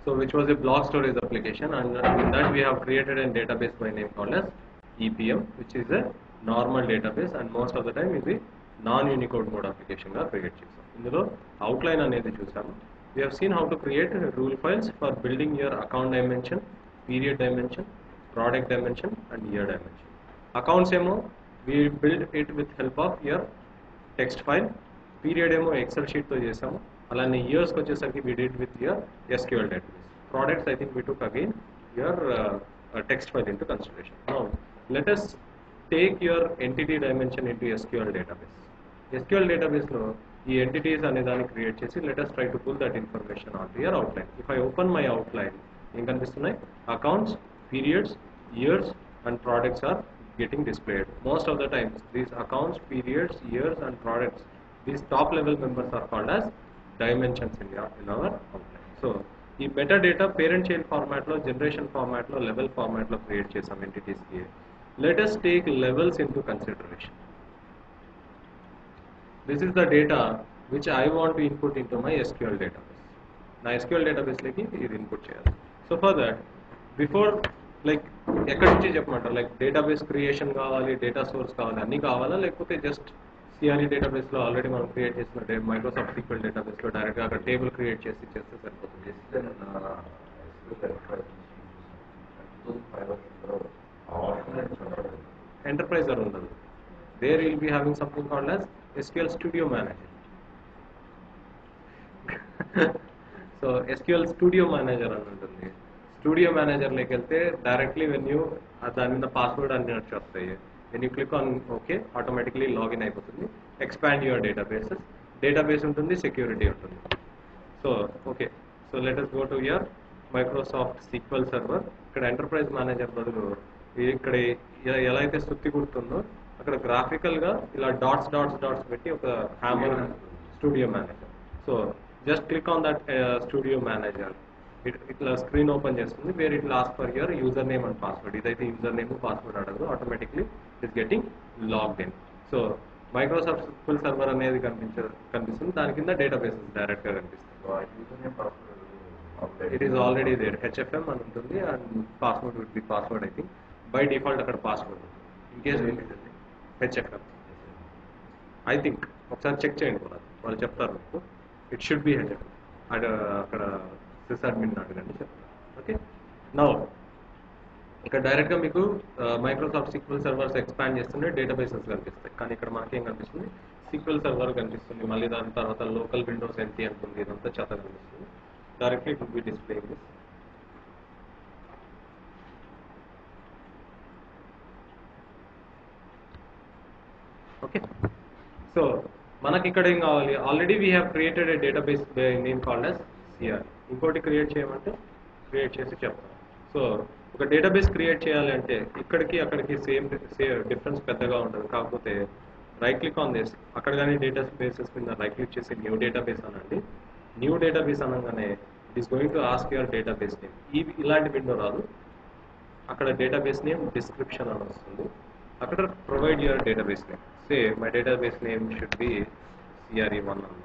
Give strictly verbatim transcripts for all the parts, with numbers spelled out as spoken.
So which was a block storage application, and in that we have created a database by name called as E P M, which is a normal database, and most of the time ఇది non Unicode mode application గా create చేసాం. ఇందులో outline అనేది చూసాము. We have seen how to create rule files for building your account dimension, period dimension, product dimension, and year dimension. Accounts ఏమో we build it with help of your text file. Period ఏమో Excel sheet తో చేసాము. అలానే years కి వచ్చేసరికి we did with your S Q L database. Products I think we took again your uh, uh, text file into consideration. Now let us take your entity dimension into S Q L database. S Q L database లో ఈ entities అనే దాన్ని create చేసి let us try to pull that information onto your outline. If I open my outline, ఏం కనిపిస్తున్నాయి? Accounts, periods, years and products are getting displayed. Most of the times these accounts, periods, years and products, these top level members are called as dimensions in our, in our outline. So ఈ metadata parent child format లో, generation format లో, level format లో create చేసాం entities కి. Let us take levels into consideration. This is the data which I want to input into my S Q L database. నా S Q L database లోకి ఇది input చేయాలి. So for that, before like ఎక్కడి నుంచి చెప్పమంటారు, like database creation కావాలి, data source కావాలి, అన్నీ కావాలా, లేకపోతే జస్ట్ సిఆర్ఈ డేటాబేస్ లో ఆల్రెడీ మనం క్రియేట్ చేసిన మైక్రోసాఫ్ట్ సీక్వెల్ డేటాబేస్ లో డైరెక్ట్ గా అక్కడ టేబుల్ క్రియేట్ చేసి చేస్తే సరిపోతుంది? ఎంటర్ప్రైజర్ ఉండదు. There will be having something called as S Q L Studio Manager. So S Q L Studio Manager అని ఉంటుంది. స్టూడియో మేనేజర్ లోకి వెళ్తే డైరెక్ట్లీ వెన్ యూ దాని మీద పాస్వర్డ్ అన్ని వచ్చేస్తాయి. When you click on okay, automatically login అయిపోతుంది. Expand your databases, database ఉంటుంది, సెక్యూరిటీ ఉంటుంది. So okay, so let us go to your Microsoft SQL server. ఇక్కడ ఎంటర్ప్రైజ్ మేనేజర్ బదులు ఇక్కడ ఎలా అయితే సుత్తి గుర్తుందో అక్కడ గ్రాఫికల్ గా ఇలా డాట్స్ డాట్స్ డాట్స్ పెట్టి ఒక hammer studio manager. So just click on that studio manager, ఇట్లా స్క్రీన్ ఓపెన్ చేస్తుంది, where it last for your user name and password. ఇదైతే యూజర్ నేమ్ పాస్వర్డ్ అడగదు, automatically it getting logged in. So Microsoft SQL server అనేది కనిపించ కనిపిస్తుంది దాని కింద databases direct గా కనిపిస్తుంది. It is already there, HFM అని ఉంటుంది, and password will be password. I think by default అక్కడ పాస్వర్డ్ ఉంటుంది. ఇన్ కేస్ ఏంటంటే హెచ్ఎఫ్ఎం ఐ థింక్ ఒకసారి చెక్ చేయండి కూడా, వాళ్ళు చెప్తారు మీకు. It should be HFM. అక్కడ అక్కడ సిస్ అడ్మిన్ అడగండి చెప్తారు. ఓకే, నౌ ఇక్కడ డైరెక్ట్గా మీకు మైక్రోసాఫ్ట్ సీక్వెల్ సర్వర్స్ ఎక్స్పాండ్ చేస్తుంటే డేటాబేసెస్ కనిపిస్తాయి, కానీ ఇక్కడ మనకేం కనిపిస్తుంది? సీక్వెల్ సర్వర్ కనిపిస్తుంది. మళ్ళీ దాని తర్వాత లోకల్ విండోస్ ఎంటీ అంటుంది, ఇదంతా చేత కనిపిస్తుంది. Directly it will be displaying this. Okay, so మనకి ఇక్కడ ఏం కావాలి? Already we have created a database name called as CRE. ఇంకోటి క్రియేట్ చేయమంటే క్రియేట్ చేసి చెప్తాం. సో ఒక డేటాబేస్ క్రియేట్ చేయాలి అంటే ఇక్కడికి అక్కడికి సేమ్ సేమ్ డిఫరెన్స్ పెద్దగా ఉంటుంది. కాకపోతే రైట్ క్లిక్ ఆన్ దిస్, అక్కడ కానీ డేటాబేసెస్ మీద రైట్ క్లిక్ చేసి న్యూ డేటాబేస్ అనండి. న్యూ డేటాబేస్ అనగానే it is going to ask your database name. ఈ ఇలాంటి విండో రాదు, అక్కడ డేటాబేస్ నేమ్ డిస్క్రిప్షన్ అని వస్తుంది. అక్కడ provide your database name. Say my database name should be CRE one అన్న.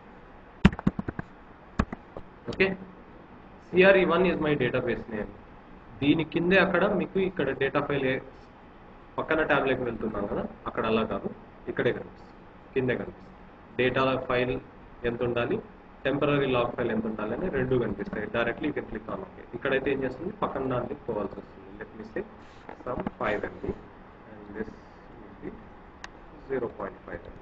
Okay, CRE one is my database name. దీని కిందే అక్కడ మీకు ఇక్కడ డేటా ఫైల్ పక్కన ట్యాబ్లోకి వెళ్తున్నాం కదా, అక్కడ అలా కాదు, ఇక్కడే కనిపిస్తుంది, కిందే కనిపిస్తుంది. డేటా ఫైల్ ఎంత ఉండాలి, టెంపరీ లాగ్ ఫైల్ ఎంత ఉండాలి అని రెండు కనిపిస్తాయి. Directly you can click on okay. ఇక్కడైతే ఏం చేస్తుంది, పక్కన దానికి పోవాల్సి వస్తుంది. Let me say some five MB and this will be zero point five MB.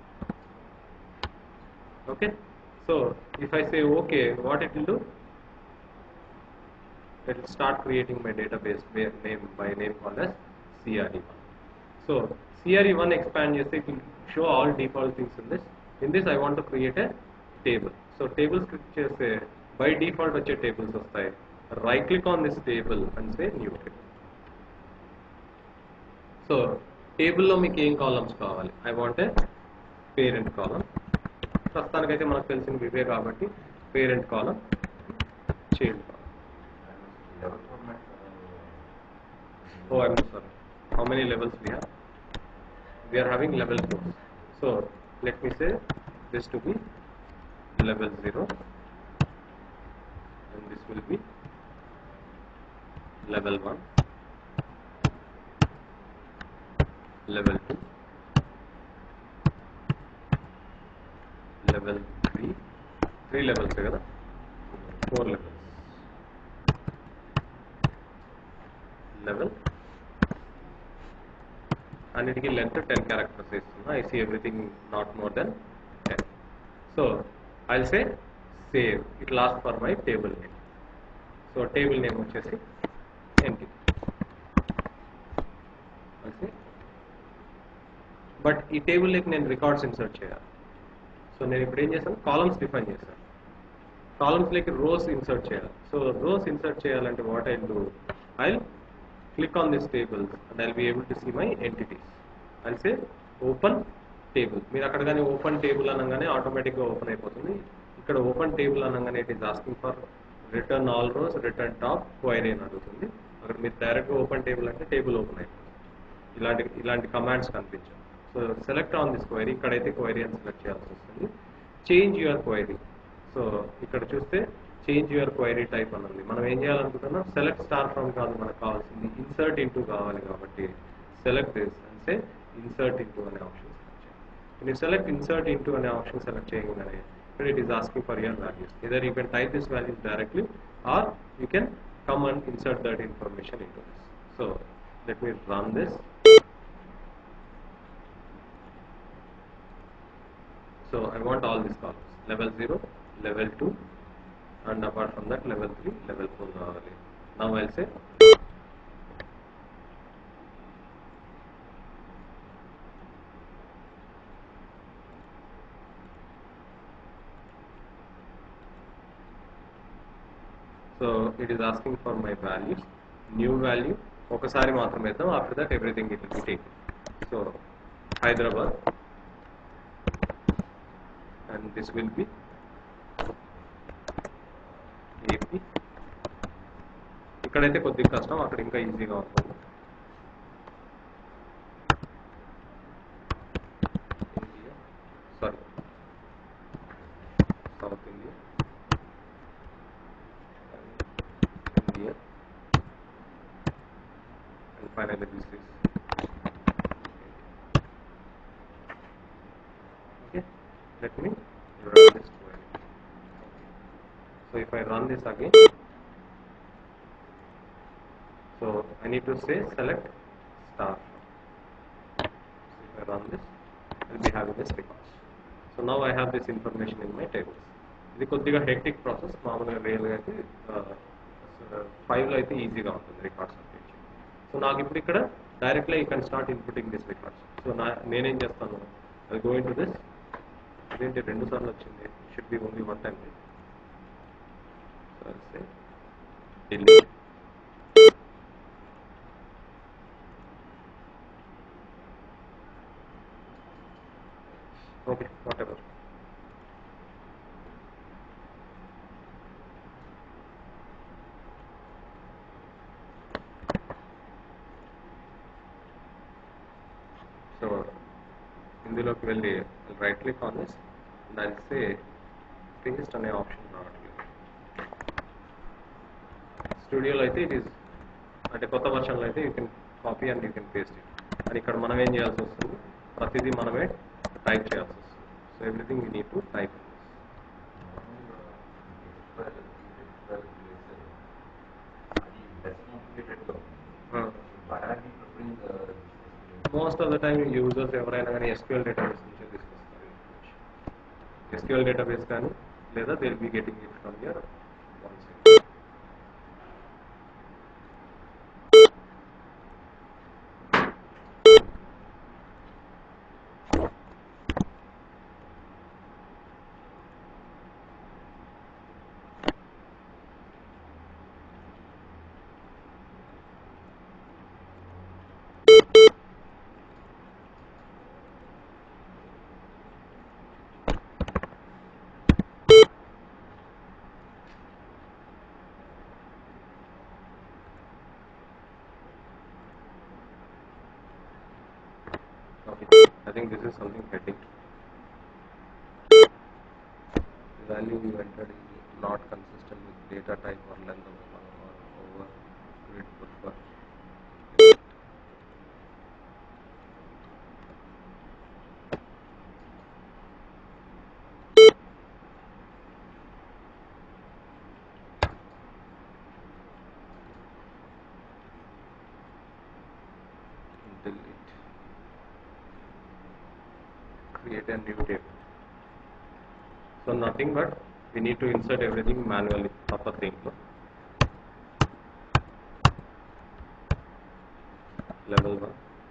Okay, so if I say okay, what it will do? It will start creating my database name by name called as C R E one. So C R E one expand చేస్తే it will show all default things in this. In this I want to create a table. So tables click చేస్తే by default వచ్చే tables వస్తాయి. Right click on this table and say new table. So table లో మీకు ఏం columns కావాలి? I want a parent column. ప్రస్తుతానికైతే మనకు తెలిసిన ఇవే కాబట్టి parent column, child column. Oh, I'm sorry. How many levels we have? We are having level two. So let me say this to be level zero and this will be level one, level two, level three, three levels together, four levels, level, and it length ten characters. I see everything not more than ten. So I'll say save. It will ask for my table name. So table name vachesi entity. I'll say, but ee table like nenu records insert cheyali. So nenu ippudu em chesanu, columns define chesanu. Columns like rows insert cheyali. So rows insert cheyalante what I'll do, I'll click on this tables and I'll be able to see my entities. I'll say open table. మీరు అక్కడ కానీ open table అనగానే ఆటోమేటిక్గా open అయిపోతుంది. ఇక్కడ open table అనగానే it is asking for return all rows, return top, query అని అడుగుతుంది. అక్కడ మీరు డైరెక్ట్గా ఓపెన్ టేబుల్ అంటే టేబుల్ ఓపెన్ అయిపోతుంది. ఇలాంటి ఇలాంటి కమాండ్స్ కనిపించాయి. So select on this query, ఇక్కడైతే క్వైరీ అని సెలెక్ట్ చేయాల్సి వస్తుంది. Change your query. సో ఇక్కడ చూస్తే చేంజ్ యువర్ క్వైరీ టైప్ అని ఉంది. మనం ఏం చేయాలనుకుంటున్నాం, సెలెక్ట్ స్టార్ ఫ్రమ్ కాదు మనకు కావాల్సింది, ఇన్సర్ట్ ఇంటూ కావాలి. కాబట్టి సెలెక్ట్ దిస్ అంటే ఇన్సర్ట్ ఇంటూ అనే ఆప్షన్ సెలెక్ట్ చేయాలి. మీరు సెలెక్ట్ ఇన్సర్ట్ ఇంటూ అనే ఆప్షన్ సెలెక్ట్ చేయగానే ఇక్కడ it is asking for your values. either you can type this values directly or you can come and insert that information into this. So let me run this. So I want all these columns, level zero, level two, and apart from that level three, level four. Now I'll say so it is asking for my values, new value ఒకసారి మాత్రమే ఇద్దాం. after that everything it will be taken. So Hyderabad, and this will be A P. ఇక్కడైతే కొద్దిగా కష్టం, అక్కడ ఇంకా ఈజీగా ఉంటుంది. India, sorry South India, India, and finally this is okay. Let me run this query. So if I run this again, so I need to say select star. So if I run this, I'll be having this records. So now I have this information in my tables. ఇది కొద్దిగా hectic process. మామూలుగా రియల్గా అయితే ఫైవ్లో అయితే ఈజీగా ఉంటుంది records update. So నాకు ఇప్పుడు ఇక్కడ directly you can start inputting this records. So నా నేనేం చేస్తాను, అది గో ఇన్ టు దిస్. అదేంటి రెండు సార్లు వచ్చింది, should be only one time. So delete. Okay, whatever. So ఇందులోకి వెళ్ళి right click on this and I'll say paste అనే ఆప్షన్ రావట్లేదు. స్టూడియోలో అయితే ఇట్ ఈస్ అంటే కొత్త వర్షన్లో అయితే you can copy and you can paste it. అని ఇక్కడ మనం ఏం చేయాల్సి వస్తుంది, ప్రతిదీ మనమే టైప్ చేయాల్సి వస్తుంది. So everything you need to type. Most of the time users ఎవరైనా కానీ ఎస్క్యూఎల్ డేటాబేస్ నుంచి తీసుకొస్తారు. ఎస్క్యూఎల్ డేటాబేస్ కానీ లేదా they will be getting it from your one side. I think this is something heading. The value you entered in not consistent with data type or length of the column or over grid buffer. Delete. Create a new table. So nothing but we need to insert everything manually. Upper thing. Level one,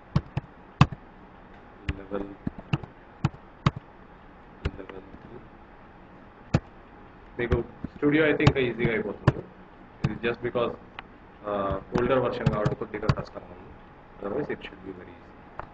level two, level three. మీకు studio అయితే ఇంకా ఈజీగా అయిపోతుంది. ఇది just because older version కాబట్టి కొద్దిగా కష్టంగా ఉంది. Otherwise it should be very easy.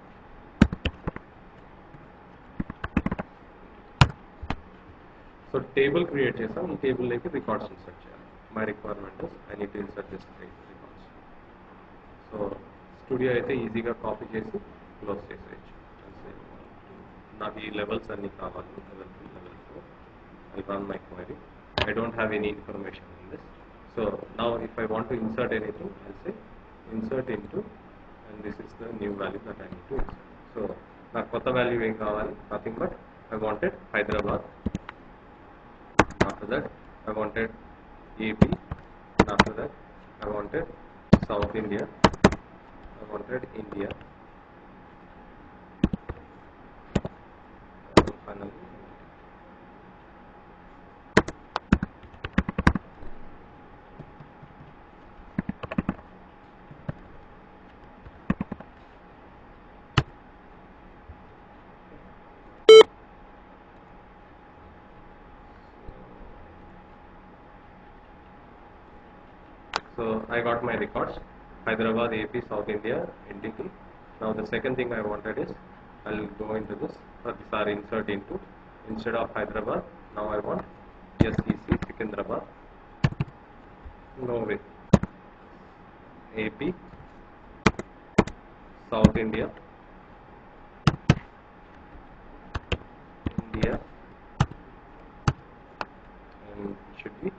So table create చేస్తాం. ఈ టేబుల్లోకి రికార్డ్స్ ఇన్సర్ట్ చేయాలి. My requirement I need to insert this records. So studio అయితే ఈజీగా కాపీ చేసి క్లోజ్ చేసేయచ్చు. నాకు ఈ లెవెల్స్ అన్నీ కావాలి. Level three, level four. I run my query. I don't have any information in this. So now if I want to insert anything, I'll say insert into, and this is the new value that I need to insert. So now kotta value em kavali, nothing but I wanted Hyderabad. After that I wanted A P. After that I wanted South India. I wanted India. And finally so I got my records, Hyderabad, A P, South India, N D T. Now the second thing I wanted is I'll go into this, or this are insert into, instead of Hyderabad, now I want S E C, Secunderabad, no way, A P, South India, India, and it should be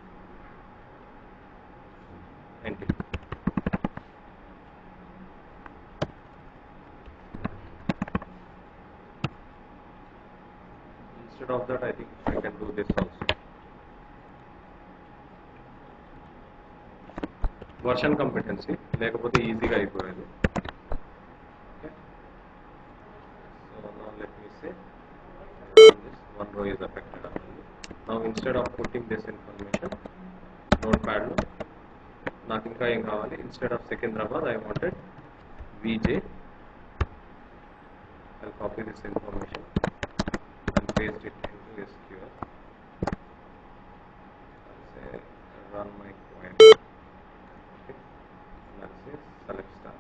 N T T. Instead of that, I think I can do this also. Version competency, లేకపోతే ఈజీగా అయిపోయేది. Okay. So now let me say this one row is affected already. Now instead of putting this information, notepad లో నాకు ఇంకా ఏం కావాలి, instead of Secunderabad I wanted V J. I'll copy this information and paste it into S Q L. I'll say run my query. Okay. And I'll say select star.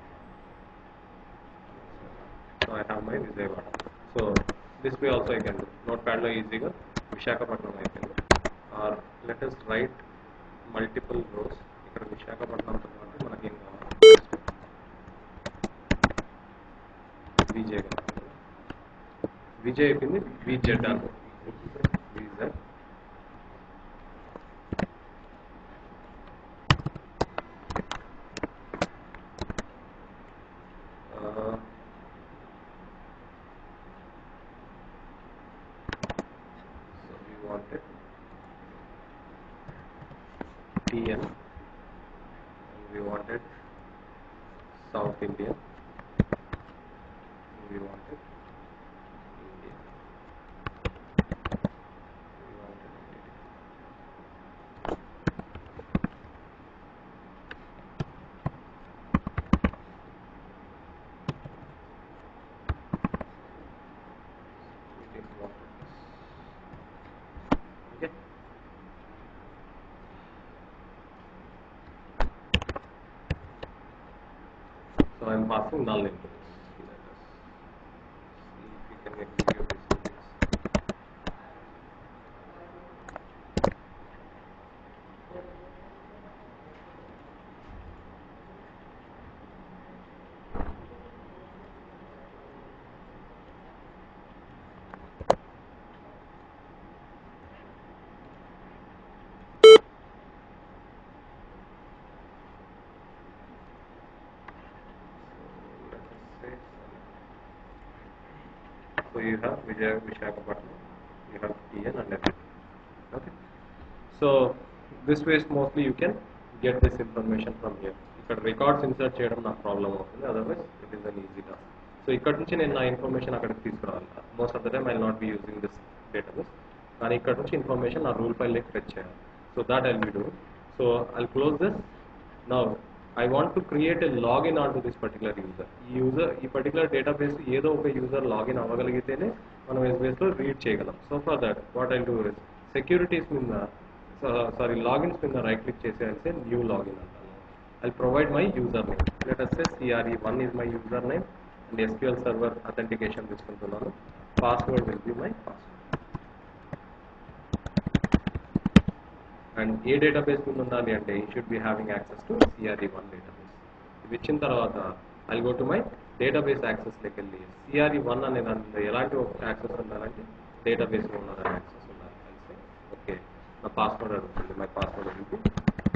So I have my Vijayawada. So this way also I can do. Notepad lo easy ga Visakhapatnam I can do. Or let us write multiple rows. ఇక్కడ విశాఖపట్నం తో పాటు మనకి ఏం కావాలి, విజయ్ కావాలి. విజయ్ అయిపోయింది, VZ అను VZ. So we wanted T N. We wanted South India, we wanted India, we wanted India. We didn't want this. Okay. So I am passing null into this. Let us see if we can execute this in this. you have Vijay Vishakhapatnam, you have T N and everything. Okay. So this way mostly you can get this information from here. ఇక్కడ రికార్డ్స్ ఇన్సర్ట్ చేయడం నాకు problem అవుతుంది, otherwise it is an easy task. So ఇక్కడ నుంచి నేను నా ఇన్ఫర్మేషన్ అక్కడికి తీసుకురావాలి. Most of the time I not be using this database, కానీ ఇక్కడ నుంచి ఇన్ఫర్మేషన్ నా రూల్ ఫైల్ లెక్క ఫెచ్ చేయాలి. So that I'll be do. So I'll close this. Now I want to create a login on to this particular user. ఈ user ఈ particular database ఏదో ఒక యూజర్ లాగిన్ అవ్వగలిగితేనే మనం ఎస్బీఎస్లో రీడ్ చేయగలం. So for that what I do is securities మీద sorry logins మీద రైట్ క్లిక్ చేసేయాల్సి న్యూ లాగిన్ అంటాను. I'll provide my username. Let us say C R E one is my username and S Q L Server authentication తీసుకుంటున్నాను. Password will be my password. And ఏ database మీద ఉండాలి అంటే you should be having access to C R E one database. ఇది ఇచ్చిన తర్వాత I'll go to my database access లోకి వెళ్ళి C R E one అనే దాంట్లో ఎలాంటి యాక్సెస్ ఉండాలంటే డేటాబేస్ లో ఉన్న యాక్సెస్ ఉండాలి. కలిసి ఓకే నా పాస్వర్డ్ అడుగుతుంది. మై పాస్వర్డ్ అడుగుతుంది.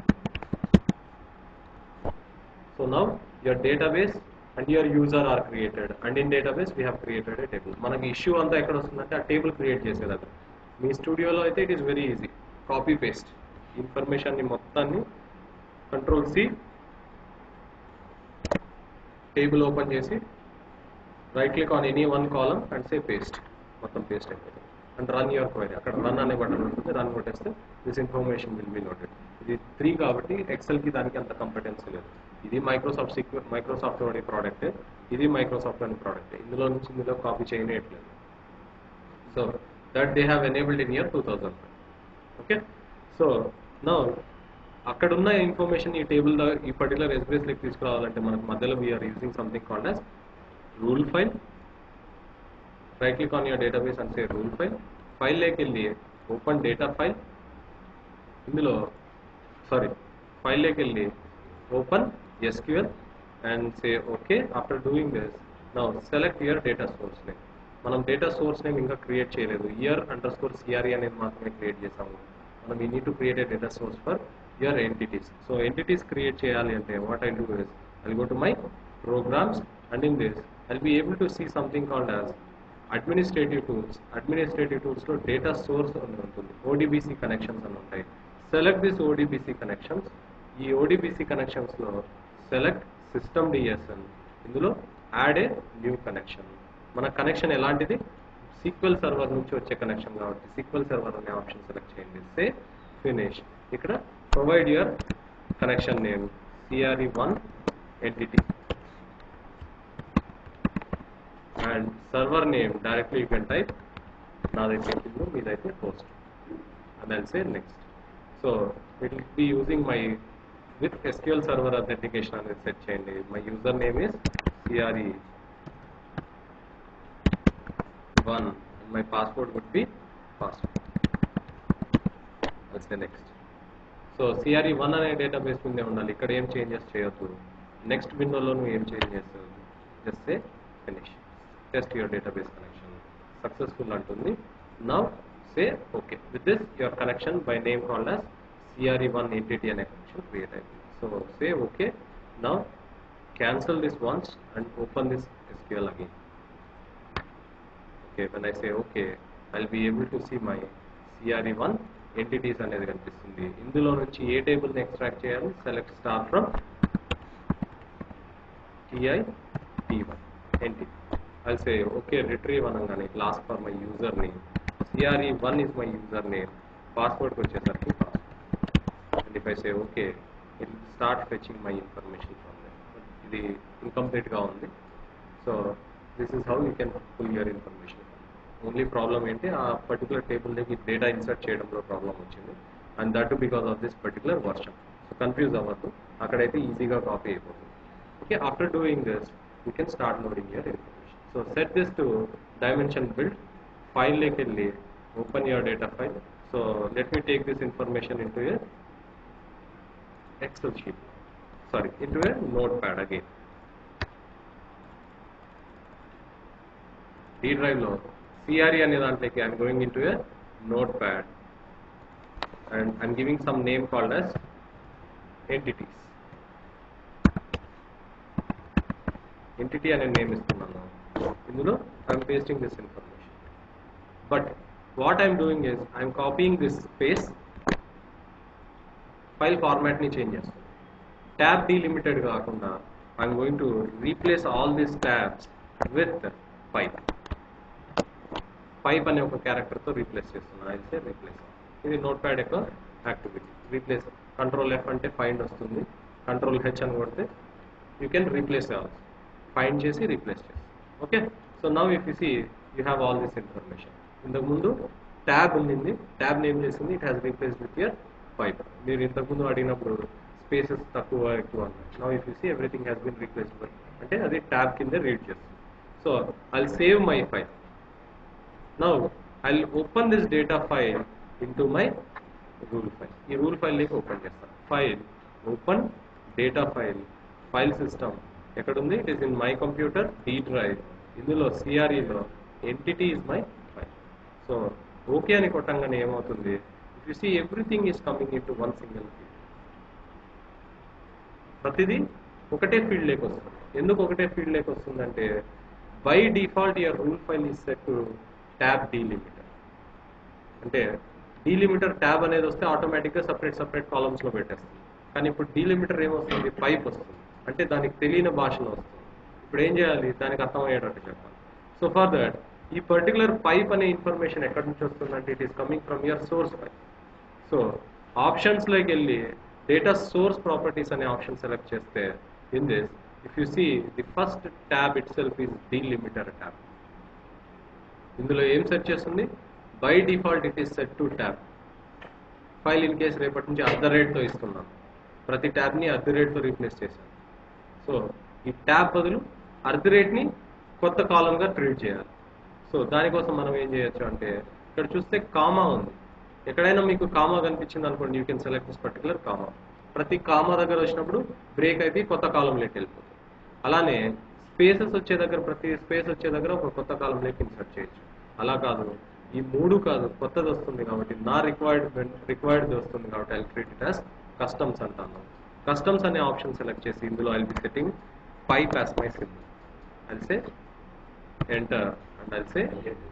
So now your database and your user are created, and in database we have created a table. మనకి ఇష్యూ అంతా ఎక్కడ వస్తుందంటే ఆ టేబుల్ క్రియేట్ చేసేది. మీ స్టూడియోలో అయితే it is very easy. Copy paste ఇన్ఫర్మేషన్ని మొత్తాన్ని కంట్రోల్ సి టేబుల్ ఓపెన్ చేసి right click on any one column and say paste, మొత్తం పేస్ట్ అయిపోతుంది. అండ్ రన్ యువర్ క్వైరీ, అక్కడ రన్ అనే బటన్ ఉంటుంది, రన్ కొట్టేస్తే this information will be noted. ఇది త్రీ కాబట్టి ఎక్సెల్కి దానికి అంత కంపెటెన్సీ లేదు. ఇది మైక్రోసాఫ్ట్ సీక్వె మైక్రోసాఫ్ట్ వాడి ప్రోడక్ట్, ఇది మైక్రోసాఫ్ట్ వాడి ప్రోడక్ట్. ఇందులో నుంచి ఇందులో కాపీ చేయట్లేదు. So that they have enabled in year two thousand five. Okay. So నా అక్కడ ఉన్న ఇన్ఫర్మేషన్ ఈ టేబుల్ ఈ పర్టికులర్ ఎస్బీఎస్లోకి తీసుకురావాలంటే మనకు మధ్యలో we're using something called as rule file. Right click on your database and say rule file. File లోకి వెళ్ళి ఓపెన్ డేటా ఫైల్. ఇందులో సారీ ఫైల్ లోకి వెళ్ళి open S Q L and say okay. After doing this, now select your data source name. మనం data source name ఇంకా create చేయలేదు. Year underscore CRE అనేది మాత్రమే క్రియేట్ చేసాము. మనం ఈ need to create a data source for your entities. So entities create చేయాలి అంటే what I do is I go to my programs and in this I'll be able to see something called as administrative tools. Administrative టూల్స్లో data source అని ఉంటుంది, ODBC connections అని ఉంటాయి. Select this ODBC connections. ఈ ODBC కనెక్షన్స్లో select system DSN. ఇందులో add a new connection. మన connection ఎలాంటిది సీక్వెల్ సర్వర్ నుంచి వచ్చే కనెక్షన్ కాబట్టి సీక్వెల్ సర్వర్ అనే ఆప్షన్ సెలెక్ట్ చేయండి. Say finish. ఇక్కడ provide your connection name C R E one entity and server name directly you can type నాదైతే కింద మీదైతే host and I'll say next. So it will be using my with S Q L Server authentication అనేది set చేయండి. My user name is C R E one and my password would be password. Let's say next. So C R E one అనే database ముందే ఉండాలి. ఇక్కడ ఏం changes చేయొద్దు. Next విండోలో నువ్వు ఏం చేంజ్ చేస్తావు, just say finish. Test your database connection successful అంటుంది. Now say okay. With this your connection by name called as C R E one entity అనే కనెక్షన్ క్రియేట్ అయింది. So say okay. Now cancel this ones and open this S Q L again. Okay, when I say okay, I'll be able to see my C R E one entities అనేది కనిపిస్తుంది. ఇందులో నుంచి ఏ table ని extract చేయాలి, select star from T I T one entity. I'll say okay, retrieve అనగానే class for my user name. C R E one is my user name. Password కి వచ్చేసరికి password. And if I say okay, it will start fetching my information from there. ఇది incomplete గా ఉంది. So this is how you can pull your information. Only problem ఏంటి, ఆ particular టేబుల్లోకి data insert చేయడంలో problem వచ్చింది. And that because of this particular version. So confuse అవ్వద్దు, అక్కడైతే ఈజీగా కాపీ అయిపోతుంది. Okay, after doing this you can start loading your information. So set this to dimension build. ఫైల్లోకి వెళ్ళి open your data file. So let me take this information into a Excel sheet, sorry into a notepad again. D drive లో C R E అనే దాంట్లోకి I'm going into a notepad and I'm giving some name called as entities. Entity అనే name ఇస్తున్నాను. ఇందులో I'm pasting this information. But what I'm doing is I'm copying this space, file format ni change చేస్తాను. Tab delimited కాకుండా I'm going to replace all these tabs with pipe. Pipe అనే ఒక character తో replace చేస్తున్నా. అయితే replace ఇది notepad యొక్క activity. Replace control F అంటే ఫైండ్ వస్తుంది, కంట్రోల్ హెచ్ అని కొడితే యూ కెన్ రీప్లేస్ కావచ్చు, ఫైండ్ చేసి రీప్లేస్ చేస్తాం. Okay, so now if you see you have all this information. ఇంతకుముందు ట్యాబ్ ఉండింది, ట్యాబ్ నేమ్ చేసింది, it has replace with your pipe. మీరు ఇంతకుముందు అడిగినప్పుడు స్పేసెస్ తక్కువ ఎక్కువ అన్నాయి. Now if you see everything has been replaced by, అంటే అది ట్యాబ్ కింద రీడ్ చేస్తుంది. So I will save my file. Now I'll open this data file into my rule file. ఈ రూల్ ఫైల్ లేక ఓపెన్ చేస్తాను. File open data file, file system ఎక్కడ ఉంది? It is in my computer D drive. ఇందులో సిఆర్ఈలో entity is my file. So okay అని కొట్టంగానే ఏమవుతుంది? If you see everything is coming in to one single field. ప్రతిదీ ఒకటే ఫీల్డ్ లేక వస్తుంది. ఎందుకు ఒకటే ఫీల్డ్ లేక వస్తుందంటే by default your rule file is set to tab delimiter. అంటే డీలిమిటర్ ట్యాబ్ అనేది వస్తే ఆటోమేటిక్గా సపరేట్ సపరేట్ కాలమ్స్లో పెట్టేస్తుంది. కానీ ఇప్పుడు డీలిమిటర్ ఏమొస్తుంది? పైప్ వస్తుంది. అంటే దానికి తెలియని భాషలో వస్తుంది. ఇప్పుడు ఏం చేయాలి? దానికి అర్థమయ్యేటట్టు చెప్పాలి. సో ఫర్ దట్ ఈ పర్టికులర్ పైప్ అనే ఇన్ఫర్మేషన్ ఎక్కడి నుంచి వస్తుందంటే it is coming from your source file. So ఆప్షన్స్లోకి వెళ్ళి డేటా సోర్స్ ప్రాపర్టీస్ అనే ఆప్షన్ సెలెక్ట్ చేస్తే in this if you see the first tab itself is delimiter tab. ఇందులో ఏం సెట్ చేస్తుంది? By default it is set to tab. File in case రేపటి నుంచి అర్ధ రేట్తో ఇస్తున్నాను, ప్రతి ట్యాబ్ని అర్ధ రేట్తో రీప్లేస్ చేశాను. సో ఈ ట్యాబ్ బదులు అర్ధ రేట్ని కొత్త కాలంగా ట్రీట్ చేయాలి. సో దానికోసం మనం ఏం చేయొచ్చు అంటే ఇక్కడ చూస్తే కామా ఉంది. ఎక్కడైనా మీకు కామా కనిపించింది అనుకోండి, you can select this particular comma. ప్రతి కామా దగ్గర వచ్చినప్పుడు బ్రేక్ అయితే కొత్త కాలంలోకి వెళ్ళిపోతుంది. అలానే స్పేసెస్ వచ్చే దగ్గర, ప్రతి స్పేస్ వచ్చే దగ్గర ఒక కొత్త కాలంలోకి ఇన్సర్ట్ చేయొచ్చు. అలా కాదు, ఈ మూడు కాదు, కొత్తది వస్తుంది కాబట్టి నా రిక్వైర్డ్ రిక్వైర్డ్ వస్తుంది కాబట్టి I treat it as customs అంటాను. కస్టమ్స్ అనే ఆప్షన్ సెలెక్ట్ చేసి ఇందులో I'll be setting pipe as my symbol. I'll say enter and I'll say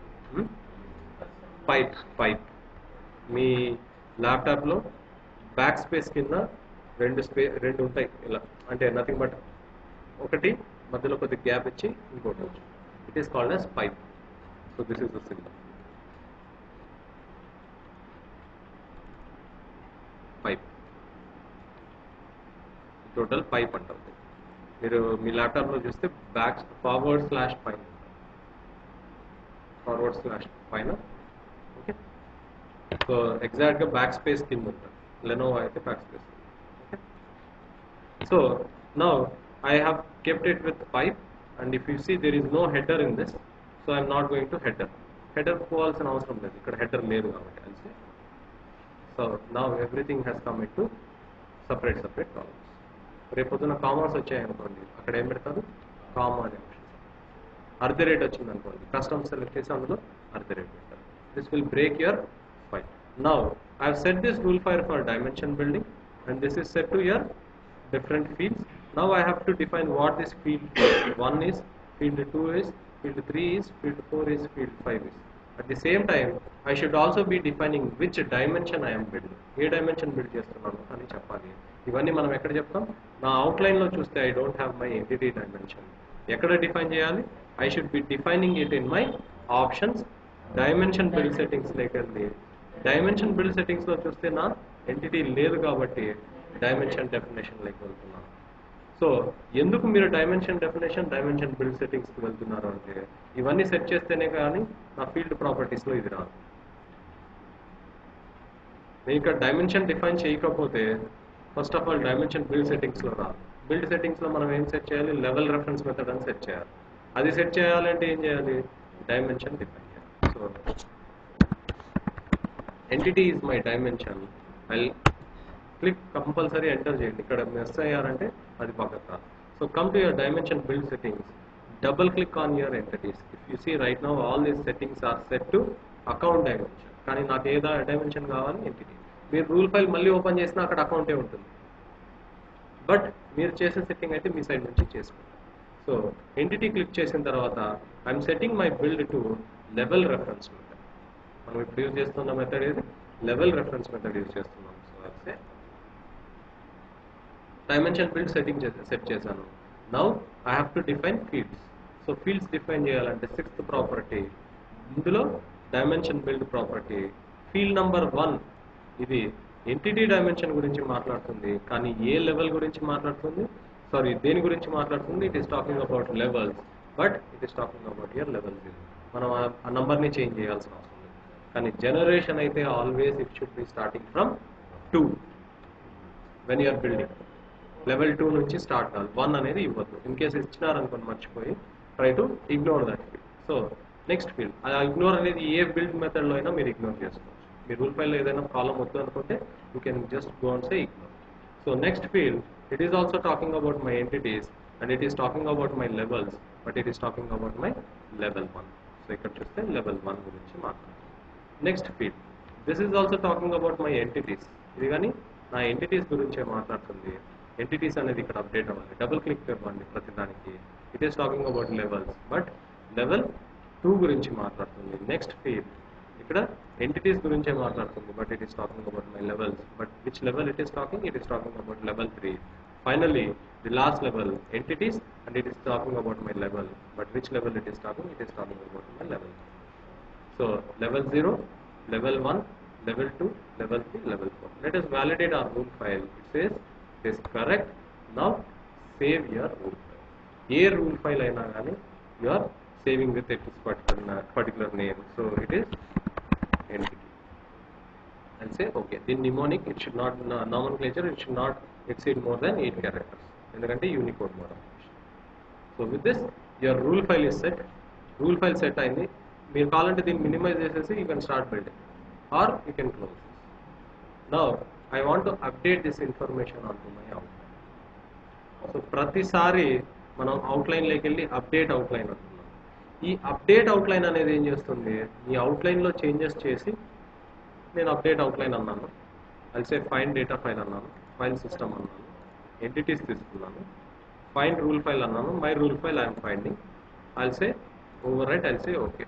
pipe. Pipe మీ ల్యాప్టాప్లో బ్యాక్ స్పేస్ కింద రెండు స్పే రెండు ఉంటాయి ఇలా, అంటే నథింగ్ బట్ ఒకటి మధ్యలో కొద్ది గ్యాప్ ఇచ్చి ఇంకోటి వచ్చి it is called as pipe. So this is the symbol pipe. Total pipe అంటారు. మీరు మీ ల్యాప్టాప్లో చూస్తే బ్యాక్ ఫార్వర్డ్ స్లాష్ పైన, ఫార్వర్డ్ స్లాష్ పైన. ఓకే, సో ఎగ్జాక్ట్గా బ్యాక్ స్పేస్ కింద ఉంటుంది. లెనోవో అయితే back space. Okay, so now I have kept it with pipe, and if you see there is no header in this, so I am not going to header. Header పోవాల్సిన అవసరం లేదు, ఇక్కడ header లేదు కాబట్టి. అంటే so now everything has come into separate separate columns. రేపొద్దున commas వచ్చాయనుకోండి, అక్కడ ఏం పెడతారు? కామా అనే ఆప్షన్. అర్ధ రేట్ వచ్చింది అనుకోండి, కస్టమ్ సెలెక్ట్ చేసి అందులో అర్ధ రేట్ పెడతారు. This will break your file. Now I have set this rule file for dimension building, and this is set to your different fields. Now I have to define what this field one is, field two is, field three is, field four is, field five is. At the same time, I should also be defining which dimension I am building. ఏ dimension build చేస్తున్నాను అని చెప్పాలి. ఇవన్నీ మనం ఎక్కడ చెప్తాం? నా outline లో చూస్తే I don't have my entity dimension. ఎక్కడ డిఫైన్ చేయాలి? I should be defining it in my options, dimension build settings లోకి వెళ్ళి dimension build settings లో చూస్తే నా ఎంటిటీ లేదు కాబట్టి dimension definition లోకి వెళ్తున్నాను. సో ఎందుకు మీరు డైమెన్షన్ డెఫినేషన్ డైమెన్షన్ బిల్డ్ సెట్టింగ్స్కి వెళ్తున్నారు అంటే ఇవన్నీ సెట్ చేస్తేనే కానీ నా ఫీల్డ్ ప్రాపర్టీస్లో ఇది రాదు. నేను ఇక్కడ డైమెన్షన్ డిఫైన్ చేయకపోతే first of all dimension build సెట్టింగ్స్లో రాదు. బిల్డ్ సెట్టింగ్స్లో మనం ఏం సెట్ చేయాలి? లెవెల్ రెఫరెన్స్ మెథడ్ అని సెట్ చేయాలి. అది సెట్ చేయాలంటే ఏం చేయాలి? డైమెన్షన్ డిఫైన్ చేయాలి. So entity is my dimension. I click compulsory enter చేయండి. ఇక్కడ మిస్ అయ్యారంటే అది పక్కకు రాదు. So come to your dimension build settings, double click on your entities. If you see right now all these settings are set to account dimension. కానీ నాకు ఏదో dimension కావాలి? ఎంటిటీ. మీరు రూల్ ఫైల్ మళ్ళీ ఓపెన్ చేసినా అక్కడ అకౌంటే ఉంటుంది, బట్ మీరు చేసే సెట్టింగ్ అయితే మీ సైడ్ నుంచి చేసుకుంటారు. సో ఎంటిటీ క్లిక్ చేసిన తర్వాత I'm setting my build to level reference method. మనం ఇప్పుడు యూజ్ చేస్తున్న మెథడ్ ఏది, లెవెల్ రెఫరెన్స్ మెథడ్ యూజ్ చేస్తున్నాం. సో అయితే డైమెన్షన్ ఫీల్డ్ సెట్టింగ్ సెట్ చేశాను. Now I have to define fields. So fields define చేయాలంటే సిక్స్త్ ప్రాపర్టీ, ఇందులో dimension build property, field number one ఇది ఎంటిటీ డైమెన్షన్ గురించి మాట్లాడుతుంది, కానీ ఏ లెవెల్ గురించి మాట్లాడుతుంది, సారీ దేని గురించి మాట్లాడుతుంది, it is talking about levels, but it is talking about year level zero. మనం ఆ నంబర్ని చేంజ్ చేయాల్సిన అవసరం లేదు. కానీ జనరేషన్ అయితే always it should be starting from two. When you're building level two నుంచి స్టార్ట్ కావాలి, వన్ అనేది ఇవ్వద్దు. ఇన్ కేసు ఇచ్చినారనుకోని మర్చిపోయి try to ignore that field. So next field, ఆ ఇగ్నోర్ అనేది ఏ బిల్డ్ మెథడ్లో అయినా మీరు ఇగ్నోర్ చేసుకోవచ్చు. మీ రూల్ ఫైల్లో ఏదైనా కాలం వద్దు అనుకుంటే you can just go and say ignore. So next field, it is also talking about my entities and it is talking about my levels, but it is talking about my level one. So ఇక్కడ చూస్తే level one గురించి మాట్లాడుతుంది. Next field, this is also talking about my entities. ఇది కానీ నా entities గురించే మాట్లాడుతుంది. Entities అనేది ఇక్కడ అప్డేట్ అవ్వాలి. డబుల్ క్లిక్ ఇవ్వండి ప్రతిదానికి. It is talking about levels, but level two గురించి మాట్లాడుతుంది. నెక్స్ట్ ఫీల్డ్, ఇక్కడ ఎంటిటీస్ గురించే మాట్లాడుతుంది, but it is talking about my levels, but which level it is talking, it is talking about level three. Finally the last level, entities and it is talking about my level, but which level it is talking, it is talking about my level. So level zero, level one, level two, level three, level four. Let us validate our rule file. It says it is correct. Now save your rule file. A rule file aina gaani you are saving with a particular particular name. So it is entity. And say okay. In mnemonic, it should not uh, nomenclature. It should not exceed more than eight characters. Endukante Unicode model. So with this, your rule file is set. Rule file set ayindi. మీరు కావాలంటే దీన్ని minimize చేసేసి you can start building or you can close this. Now I want to update this information on to my outline. So ప్రతిసారి మనం అవుట్లైన్లోకి వెళ్ళి update outline అంటున్నాం. ఈ update outline అనేది ఏం చేస్తుంది, ఈ అవుట్లైన్లో చేంజెస్ చేసి నేను అప్డేట్ అవుట్లైన్ అన్నాను, అల్సే ఫైండ్ డేటా ఫైల్ అన్నాను, ఫైల్ సిస్టమ్ అన్నాను, ఎంటిటీస్ తీసుకున్నాను, ఫైండ్ రూల్ ఫైల్ అన్నాను, my rule file I'm finding, also overwrite, also okay.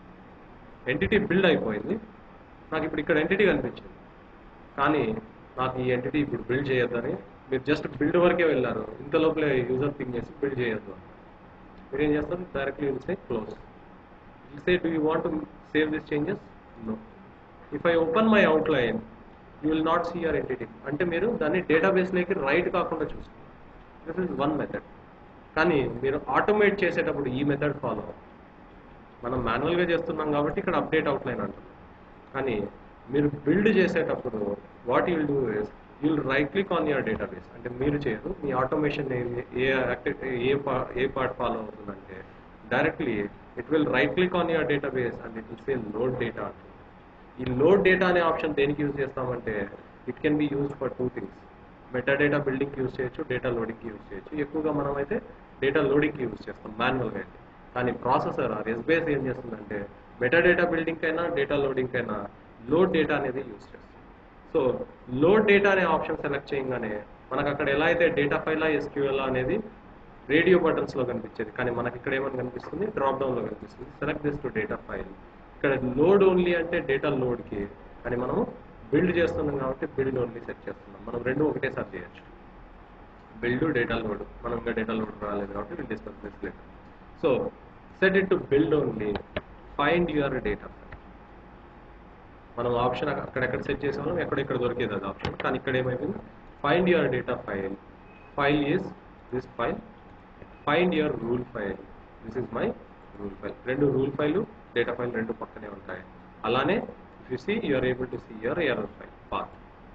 Entity build అయిపోయింది. నాకు ఇప్పుడు ఇక్కడ ఎంటిటీ కనిపించింది, కానీ నాకు ఈ ఎంటిటీ ఇప్పుడు బిల్డ్ చేయొద్దని మీరు జస్ట్ బిల్డ్ వరకే వెళ్ళారు. ఇంత లోపలే యూజర్ థింక్ చేసి బిల్డ్ చేయొద్దు. మీరు ఏం చేస్తారు, directly will say close. Will say do you want to save this changes? No. If I open my outline you will not see your entity. అంటే మీరు దాన్ని డేటాబేస్లోకి రైట్ కాకుండా చూసుకుంటారు. This is one method. కానీ మీరు ఆటోమేట్ చేసేటప్పుడు ఈ మెథడ్ ఫాలో అవ్వాలి. మనం మాన్యువల్గా చేస్తున్నాం కాబట్టి ఇక్కడ అప్డేట్ అవుట్లైన్ అంటున్నాం. కానీ మీరు బిల్డ్ చేసేటప్పుడు what you'll do is you'll right click on your database. అంటే మీరు చేయరు, మీ ఆటోమేషన్ ఏ యాక్టివిటీ ఏ ఏ పార్ట్ ఫాలో అవుతుందంటే directly it will right click on your database and it will say load data అంటుంది. ఈ లోడ్ డేటా అనే ఆప్షన్ దేనికి యూజ్ చేస్తామంటే it can be use for two things. Metadata బిల్డింగ్కి యూజ్ చేయొచ్చు, డేటా లోడింగ్కి use చేయొచ్చు. ఎక్కువగా మనం అయితే డేటా లోడింగ్కి యూజ్ చేస్తాం మాన్యువల్గా అయితే. కానీ ప్రాసెసర్ ఆర్ ఎస్బీఎస్ ఏం చేస్తుందంటే మెటా డేటా బిల్డింగ్ అయినా డేటా లోడింగ్ అయినా లోడ్ డేటా అనేది యూజ్ చేస్తుంది. సో లోడ్ డేటా అనే ఆప్షన్ సెలెక్ట్ చేయగానే మనకు అక్కడ ఎలా అయితే డేటా ఫైల్ ఎస్క్యూఎల్ అనేది రేడియో బటన్స్లో కనిపించేది, కానీ మనకి ఇక్కడ ఏమని కనిపిస్తుంది, డ్రాప్ డౌన్లో కనిపిస్తుంది. Select this to data file. ఇక్కడ లోడ్ ఓన్లీ అంటే డేటా లోడ్కి, కానీ మనము బిల్డ్ చేస్తున్నాం కాబట్టి బిల్డ్ ఓన్లీ సెట్ చేస్తున్నాం. మనం రెండు ఒకటేసారి చేయొచ్చు, బిల్డ్ డేటా లోడ్. మనం ఇంకా డేటా లోడ్ రాలేదు కాబట్టి will discuss this later. So set it to build only, find your data file. మనం ఆప్షన్ అక్కడెక్కడ సెట్ చేసాము, ఎక్కడెక్కడ దొరికేది అది ఆప్షన్. కానీ ఇక్కడ ఏమైపోయింది, find your data file. File is this file. Find your rule file. This is my rule file. రెండు రూల్ ఫైల్ డేటా ఫైల్ రెండు పక్కనే ఉంటాయి. అలానే if you see you are able to see your error file path.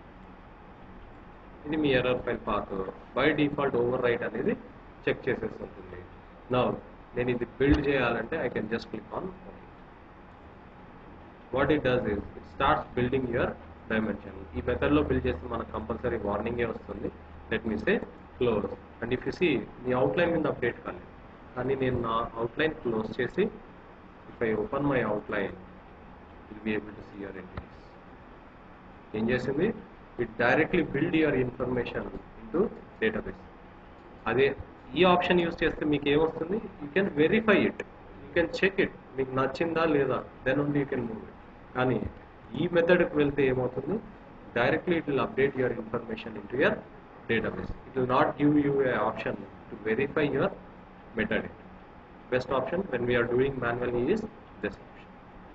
ఇది మీ error file path. By default overwrite అనేది check చేసేస్తుంటుంది. Now నేను ఇది బిల్డ్ చేయాలంటే I can just click on okay. What it does is it starts building your dimension. ఈ మెథడ్లో build చేస్తే మనకు కంపల్సరీ వార్నింగే వస్తుంది, let me say close. And if you see మీ అవుట్లైన్ మీద అప్డేట్ కాలేదు, కానీ నేను నా అవుట్లైన్ క్లోజ్ చేసి if I open my outline will be able to see your entities. ఏం చేసింది, it directly build your information into database. అదే ఈ ఆప్షన్ యూజ్ చేస్తే మీకు ఏమొస్తుంది, you can verify it, you can check it, మీకు నచ్చిందా లేదా, then only you can move it. కానీ ఈ మెథడ్కి వెళ్తే ఏమవుతుంది, directly it will update your information in to your database. It will not give you a option to verify your metadata. Best option when we are doing manually is this option.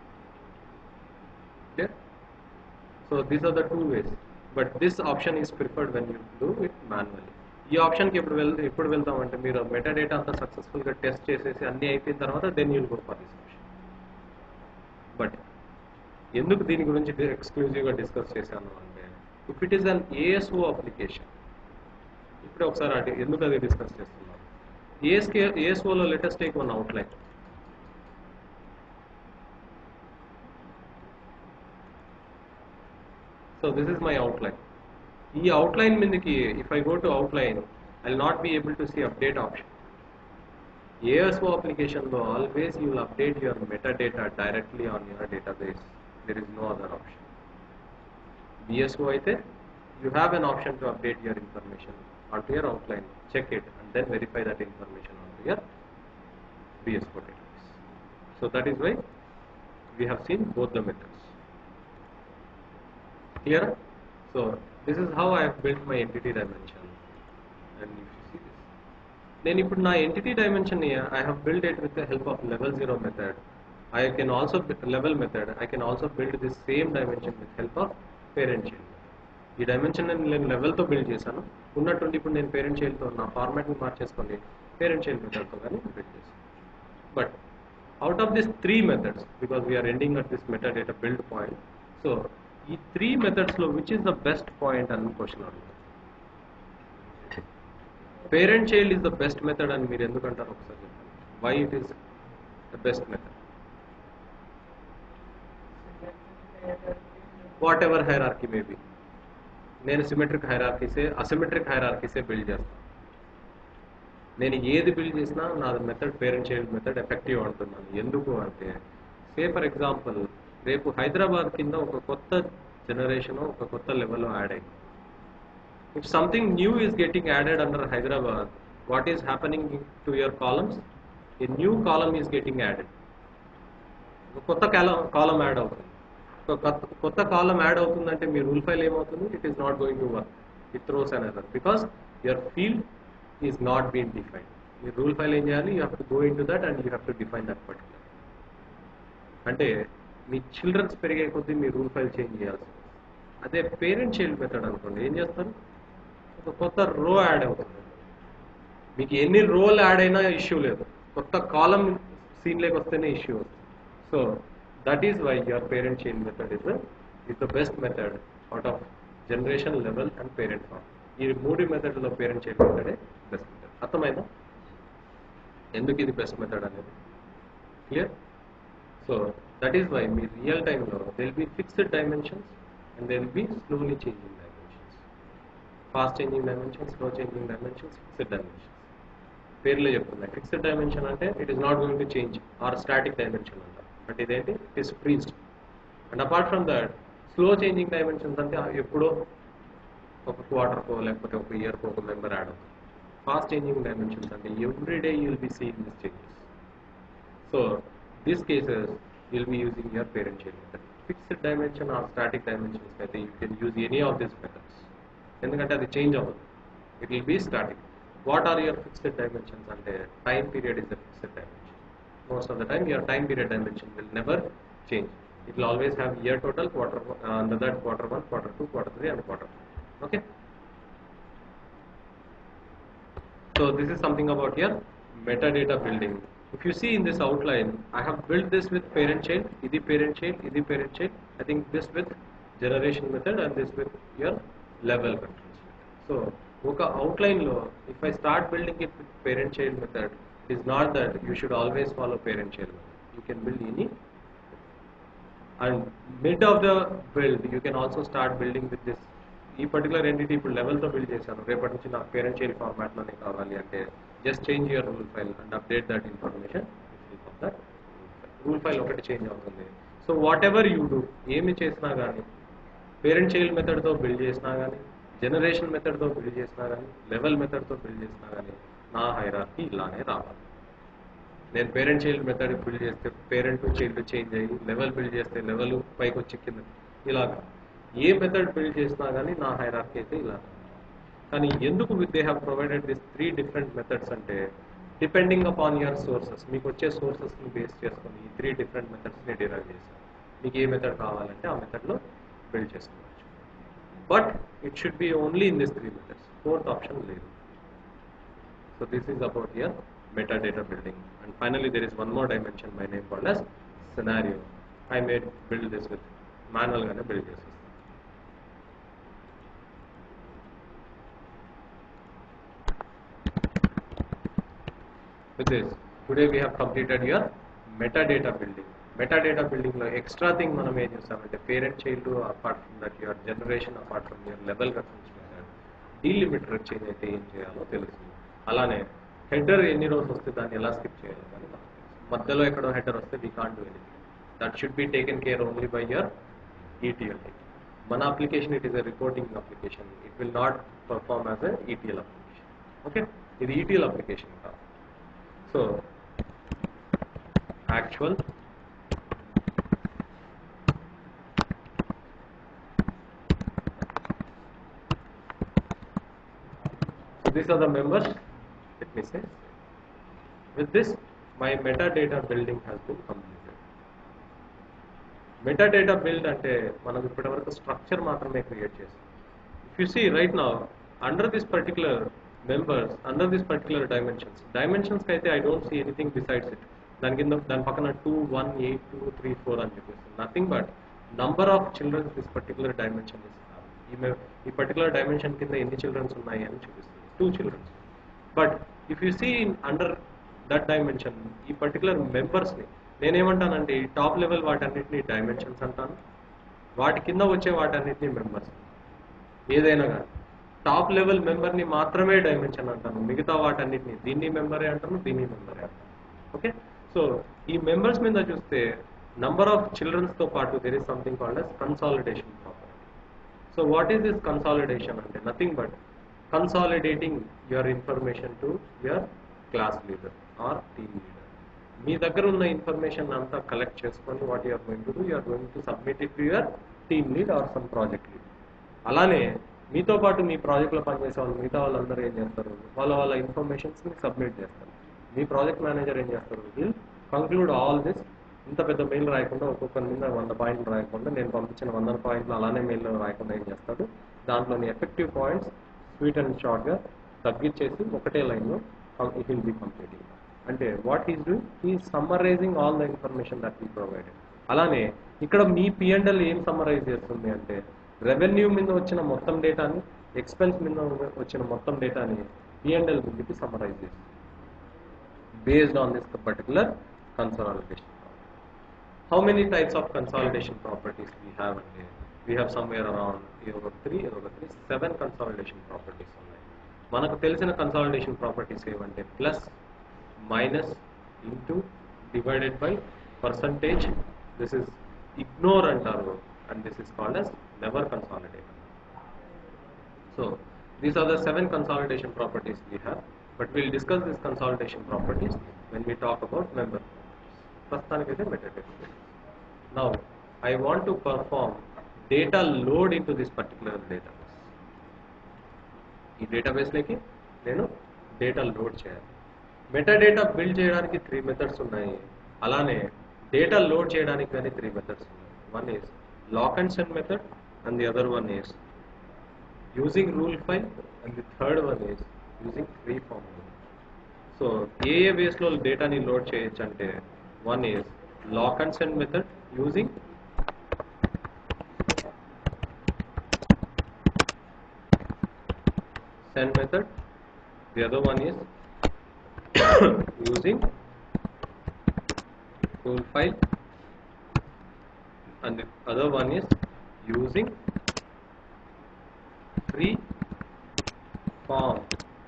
Okay, so these are the two ways, but this option is preferred when you do it manually. ఈ ఆప్షన్కి ఎప్పుడు వెళ్ ఎప్పుడు వెళ్తామంటే మీరు metadata అంతా సక్సెస్ఫుల్గా test చేసేసి అన్నీ అయిపోయిన తర్వాత then you'll go for this option. But ఎందుకు దీని గురించి ఎక్స్క్లూజివ్గా డిస్కస్ చేశాను అంటే, if it is an ASO application, ఇప్పుడే ఒకసారి అంటే ఎందుకు అది డిస్కస్ చేస్తున్నాను. ఏఎస్కే ఏఎస్ఓలో latest take one outline. So this is my outline. ఈ అవుట్లైన్ మీదకి if I go to outline I will not be able to see update option. ASO అప్లికేషన్లో always you will update your metadata directly on your database. There is no other option. BSO అయితే you have an option to update your information onto your outline, check it and then verify that information onto your B S four database. So that is why we have seen both the methods. Clear? So this is how I have built my entity dimension, and if you see this, then ఇప్పుడు నా entity dimension here I have built it with the help of level zero method. I can also level method I can also build this same dimension with help of parent child. ఈ dimension నేను లెవెల్తో build చేశాను, ఉన్నట్టుండి ఇప్పుడు నేను parent చైల్డ్తో నా ఫార్మాట్ని మార్చేసుకొని parent child మెథడ్తో కానీ build చేశాను. But out of this three methods, because we're ending at this metadata build point, so ఈ త్రీ మెథడ్స్లో which is the best point అని క్వశ్చన్ అడుగుతాను. Parent child is the best method అని మీరు ఎందుకంటారు ఒకసారి చెప్పండి. Why it is the best method? Whatever hierarchy maybe, నేను సిమెట్రిక్ హైరార్కీసే అసిమెట్రిక్ హైరార్కీసే బిల్డ్ చేస్తాను. నేను ఏది బిల్డ్ చేసినా నా method parent child method effective అంటున్నాను. ఎందుకు అంటే, సే ఫర్ ఎగ్జాంపుల్ రేపు హైదరాబాద్ కింద ఒక కొత్త జనరేషన్ ఒక కొత్త లెవెల్లో యాడ్ అయింది. If something new is getting added under Hyderabad, what is happening to your columns? A new column is getting added. ఒక కొత్త కాలం కాలం యాడ్ అవుతుంది. కొత్త కాలం యాడ్ అవుతుందంటే మీ రూల్ ఫైల్ ఏమవుతుంది? It is not going to work, it throws an error because your field is not been defined. మీ rule file ఏం చేయాలి? You have to go in to that and you have to define that particular. అంటే మీ children's పెరిగే కొద్దీ మీ rule file change చేయాల్సి. అదే parent child method అనుకోండి, ఏం చేస్తారు? ఒక కొత్త రో యాడ్ అవుతుంది. మీకు ఎన్ని రోల్ యాడ్ అయినా ఇష్యూ లేదు, కొత్త కాలం సీన్లోకి వస్తేనే ఇష్యూ వస్తుంది. So that is why your parent chain method is the is the best method out of generation, level and parent form. ఈ మూడు మెథడ్ లో పేరెంట్ చైల్డ్ మెథడే బెస్ట్ మెథడ్. అర్థమైందా ఎందుకు ఇది బెస్ట్ మెథడ్ అనేది? Clear? So that is why మీ real టైంలో they will be fixed dimensions and they will be slowly changing dimensions. Fast changing dimensions, slow changing dimensions, fixed dimensions. పేర్లే చెప్తున్నాయి. Fixed dimension అంటే it is not going to change, or static dimension అంటారు. But ఇదేంటి? It is freezed. And apart from that slow changing dimensions అంటే ఎప్పుడో ఒక క్వార్టర్కో లేకపోతే ఒక ఇయర్కో ఒక మెంబర్ యాడ్ అవుతుంది. ఫాస్ట్ చేంజింగ్ డైమెన్షన్స్ అంటే every day you will be seeing this changes. So these cases you will be using your parent child method. Fixed dimension or static dimensions అయితే you can use any of this methods, ఎందుకంటే అది change అవ్వదు. It will be static. What are your fixed dimensions అంటే time period is the fixed dimension. Most of the time your time period dimension will never change. It will always have year total, quarter uh, under that quarter one, quarter two, quarter three and quarter four. Okay, so this is something about your metadata building. If you see in this outline, I have built this with parent child, idi parent child, idi parent child. I think this with generation method and this with your level controls method. So oka outline lo if I start building it with parent child method, is not that you should always follow parent child method. You can build any, and mid of the build you can also start building with this. ఈ particular entity ఇప్పుడు లెవెల్తో build చేశాను, రేపటి నుంచి నాకు parent child ఫార్మాట్లోనే కావాలి అంటే just change your rule file and update that information. That rule file ఒకటి చేంజ్ అవుతుంది. So whatever you do, ఏమి చేసినా కానీ, పేరెంట్ చైల్డ్ మెథడ్తో బిల్డ్ చేసినా కానీ, జనరేషన్ మెథడ్తో బిల్డ్ చేసినా కానీ, లెవెల్ మెథడ్తో బిల్డ్ చేసినా కానీ, నా హైరార్కీ ఇలానే రావాలి. నేను పేరెంట్ చైల్డ్ మెథడ్ బిల్డ్ చేస్తే పేరెంట్ చైల్డ్ చేంజ్ అయ్యి లెవెల్ బిల్డ్ చేస్తే లెవెల్ పైకి వచ్చి కింద ఇలాగా ఏ మెథడ్ బిల్డ్ చేసినా కానీ నా హైరార్కీ అయితే ఇలా. కానీ ఎందుకు they have provided this three different methods అంటే డిపెండింగ్ అపాన్ యువర్ సోర్సెస్, మీకు వచ్చే సోర్సెస్ని బేస్ చేసుకొని ఈ త్రీ డిఫరెంట్ మెథడ్స్ని డిరైవ్ చేశారు. మీకు ఏ మెథడ్ కావాలంటే ఆ మెథడ్లో బిల్డ్ చేసుకోవచ్చు. But it should be only in this three methods, fourth option లేదు. So this is about your metadata building. And finally there is one more dimension by name called as scenario. I may build this with manual gaane build chestam. With this today we have completed your metadata building. Metadata building lo extra thing manam em chestamante parent child apart from that your generation apart from your level reference method delimiter change aithe em cheyalo telusu. Alane header ఎన్ని రోజులు వస్తే దాన్ని ఎలా skip చేయాలి కానీ మధ్యలో ఎక్కడో header వస్తే we can't do anything. That should be taken care only by your ETL. మన application it is a reporting application, it will not perform as a ETL application. Okay, ఇది ఈటీఎల్ అప్లికేషన్ కాదు. So actual these are the members. Let me say, with this my metadata building has been completed. Metadata build ante manam ippadi structure maatrame create chesam. If you see right now under this particular members, under this particular dimensions dimensions kaithe I don't see anything besides it. dan kinda dan pakana two one eight two three four ani cheppestu, nothing but number of children this particular dimension is. ee particular dimension kinda enni children unnayi ani chupistundi, two children. But if you see in under that dimension ఈ particular మెంబర్స్ని నేనేమంటానంటే ఈ top level వాటన్నిటిని dimensions అంటాను, వాటి కింద వచ్చే వాటన్నిటిని మెంబర్స్. ఏదైనా కానీ టాప్ లెవెల్ మెంబర్ని మాత్రమే డైమెన్షన్ అంటాను, మిగతా వాటన్నిటిని దీన్ని మెంబరే అంటాను, దీన్ని మెంబరే అంటాను. ఓకే, సో ఈ మెంబర్స్ మీద చూస్తే నంబర్ ఆఫ్ చిల్డ్రన్స్తో పాటు there is something called as consolidation property. So what is this consolidation అంటే nothing but consolidating your information to your class leader or team leader. మీ దగ్గర ఉన్న ఇన్ఫర్మేషన్ అంతా కలెక్ట్ చేసుకొని what you are going to do, you are going to submit it to your team lead or some project lead. అలానే మీతో పాటు మీ ప్రాజెక్ట్లో పనిచేసే వాళ్ళు మిగతా వాళ్ళందరూ ఏం చేస్తారు, వాళ్ళ వాళ్ళ ఇన్ఫర్మేషన్స్ని సబ్మిట్ చేస్తారు. మీ ప్రాజెక్ట్ మేనేజర్ ఏం చేస్తారు, విల్ కంక్లూడ్ ఆల్ దిస్. ఇంత పెద్ద మెయిల్ రాయకుండా ఒక్కొక్కరి మీద వంద పాయింట్లు రాయకుండా నేను పంపించిన వంద పాయింట్లు అలానే మెయిల్లో రాయకుండా ఏం చేస్తాడు, దాంట్లోని ఎఫెక్టివ్ పాయింట్స్ స్వీట్ అండ్ షార్ట్గా తగ్గించేసి ఒకటే లైన్లో హీ విల్ బి కంప్లీటింగ్. అంటే what is doing, he summarising all the information that we provided. అలానే ఇక్కడ మీ పిఎండ్ఎల్ ఏం సమ్మరైజ్ చేస్తుంది అంటే రెవెన్యూ మీద వచ్చిన మొత్తం డేటాని, ఎక్స్పెన్స్ మీద వచ్చిన మొత్తం డేటాని పిఎండ్ఎల్ మీదకి సమ్మరైజ్ చేస్తుంది based on this particular consolidation. How many types of consolidation properties we have అంటే we have somewhere around over three over three seven consolidation properties ఉన్నాయి. మనకు తెలిసిన కన్సాలిడేషన్ ప్రాపర్టీస్ ఏమంటే plus, minus, into, divided by, percentage, this is ignore అంటారు, and this is called as never consolidate. So these are the seven consolidation properties we have, but we'll discuss these consolidation properties when we talk about member. ప్రస్తుతానికైతే metadata. Now I want to perform data load into this particular database. ఈ డేటాబేస్లోకి నేను data load చేయాలి. Metadata build చేయడానికి three methods ఉన్నాయి, అలానే data load చేయడానికి కానీ త్రీ మెథడ్స్ ఉన్నాయి. One is lock and send method, and the other one is using rule file, and the third one is using free form. So ఏ ఏ వేస్లో డేటాని లోడ్ చేయొచ్చు అంటే one is lock and send method using send method, the other one is using rule file, and the other one is using free form.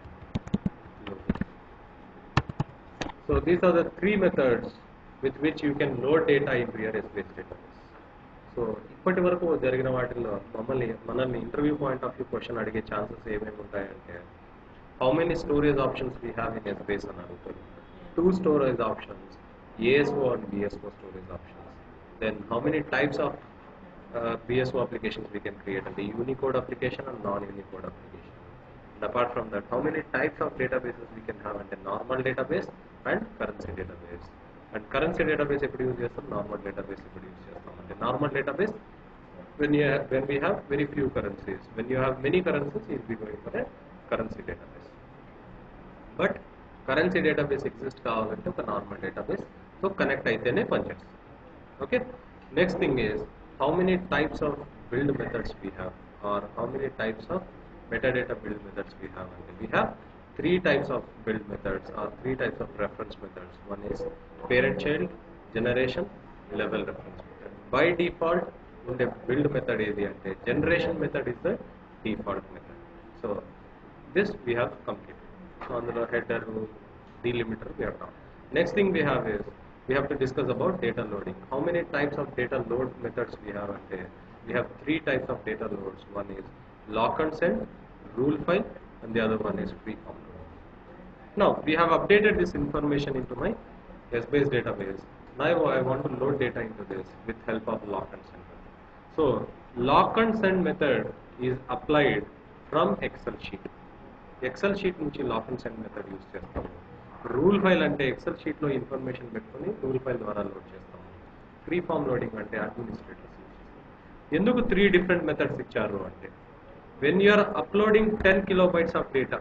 So these are the three methods with which you can load data into your S B S database. సో ఇప్పటి వరకు జరిగిన వాటిల్లో మమ్మల్ని మనల్ని interview point of view question అడిగే chances ఏమేమి ఉంటాయంటే how many storage options we have in Essbase అని అడుగుతారు. two storage options, A S O and B S O storage options. Then how many types of uh, B S O applications we can create, and the Unicode application and non-Unicode application. And apart from that, how many types of databases we can have, and the normal database and currency database. And currency database eppadu use chestam, normal database eppadu use chestam. And the normal database when you have, when we have very few currencies. When you have many currencies, you will be going for a currency database. But currency database exists కావాలంటే ఒక normal database. So connect అయితేనే పనిచేస్తుంది. Okay. Next thing is how many types of build methods we have, or how many types of metadata build methods we have. And we have three types of build methods, or three types of reference methods. One is parent-child, generation, level reference method. By default, in the build method area, generation method is the default method. So this we have completed. So on the header, delimiter we have done. Next thing we have is we have to discuss about data loading. How many types of data load methods we have? And we have three types of data loads. One is lock and send, rule file, and the other one is freeform. Now we have updated this information into my Essbase database. Now I want to load data into this with help of lock and send method. So lock and send method is applied from Excel sheet. Excel sheet nunchi lock and send method use chestamu. Rule file ante Excel sheet lo information పెట్టుకొని rule file ద్వారా load చేస్తాము. Free form loading అంటే administrators use చేస్తారు. ఎందుకు three different methods ఇచ్చారు అంటే, when you are uploading ten kilobytes of data,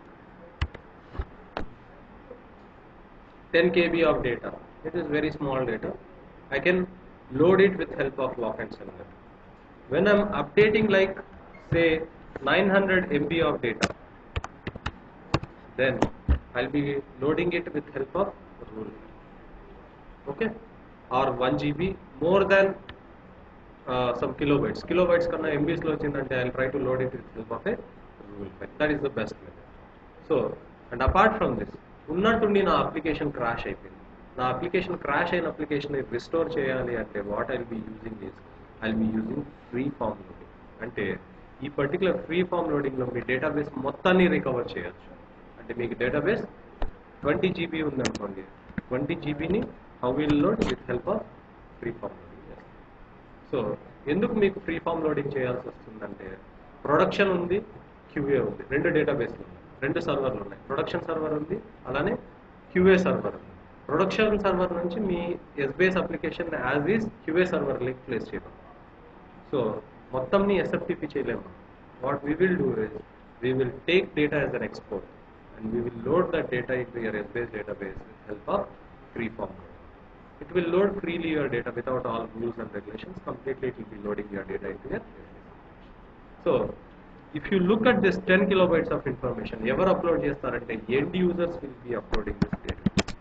ten K B of data, it is very small data, I can load it with help of lock and send method. When I am updating like say nine hundred M B of data, then I'll be loading it with help of rule file. Okay, or one G B more than uh, some kilobytes. Kilobytes kanna M Bs lo vachindante, I'll try to load it with help of a rule file. That is the best method. So, and apart from this, ఉన్నట్టుండి నా application crash అయిపోయింది. నా application crash అయిన application restore చేయాలి అంటే what I'll be using is I'll be using free form loading. అంటే ఈ particular free form లోడింగ్లో మీ డేటాబేస్ మొత్తాన్ని రికవర్ చేయొచ్చు. అంటే మీకు డేటాబేస్ ట్వంటీ జీబీ ఉందనుకోండి, ట్వంటీ జీబీని how will load with help of free form loading చేస్తాం. సో ఎందుకు మీకు ఫ్రీ ఫామ్ లోడింగ్ చేయాల్సి వస్తుందంటే, ప్రొడక్షన్ ఉంది, క్యూఏ ఉంది, రెండు డేటాబేస్లు ఉన్నాయి, రెండు సర్వర్లు ఉన్నాయి. ప్రొడక్షన్ సర్వర్ ఉంది, అలానే క్యూఏ సర్వర్ ఉంది. ప్రొడక్షన్ సర్వర్ నుంచి మీ Essbase application as is QA server link place చేయడం. సో మొత్తంని ఎస్ఎఫ్టీపీ చేయలేము. What we will do is we will take data as an export and we will load that data into your Essbase database with help of freeform loading. It will load freely your data without all rules and regulations. Completely it will be loading your data into your Essbase. So if you look at this ten kilobytes of information, ever upload chestarante end users will be uploading this data.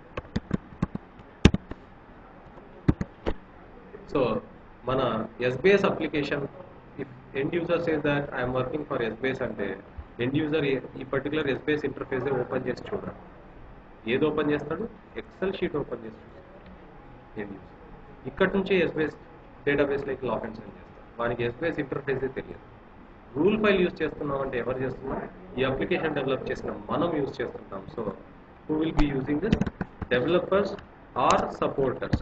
So mana Essbase application, if end user says that I am working for Essbase ante end user ఈ particular Essbase interface open చేసి చూడాలి. ఏది open చేస్తాడు? XL sheet open చేసి చూస్తాడు end user. ఇక్కడ నుంచి Essbase డేటాబేస్లోకి లాక్ అండ్ సెండ్ చేస్తాడు. వానికి ఎస్బేస్ ఇంటర్ఫేసే తెలియదు. రూల్ ఫైల్ యూజ్ చేస్తున్నాం అంటే ఎవరు చేస్తున్నాం? ఈ అప్లికేషన్ డెవలప్ చేసిన మనం యూజ్ చేస్తుంటాం. So who will be using this? Developers or supporters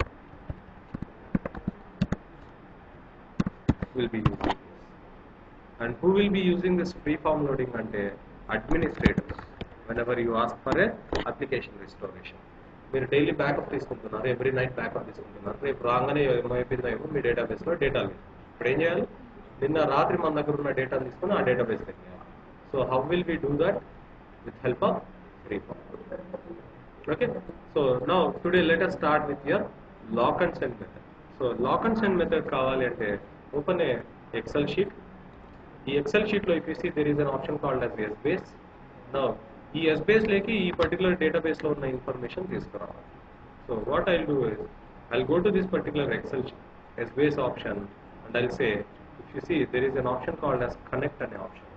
will be using. And who will be using this free form loading ante administrators. Whenever you ask for a application restoration, మీరు daily backup తీసుకుంటున్నారు, every night backup తీసుకుంటున్నారు. రేపు రాగానే ఏమైపోయిందో ఏమో మీ డేటాబేస్లో data లేదు. ఇప్పుడు ఏం చేయాలి? నిన్న రాత్రి మన దగ్గర ఉన్న డేటా తీసుకుని ఆ డేటాబేస్ పెట్టాలి. So how will we do that? With help of free form. Okay, so now today let us start with your lock and send method. So lock and send method కావాలి అంటే open a Excel sheet. ఈ Excel షీట్లో if you see there is an option called as Essbase. Now ఈ Essbase లేకి ఈ particular డేటాబేస్లో ఉన్న information తీసుకురావాలి. So what I'll do is I'll go to this particular Excel Essbase option and I'll say, if you see there is an option called as connect అనే option.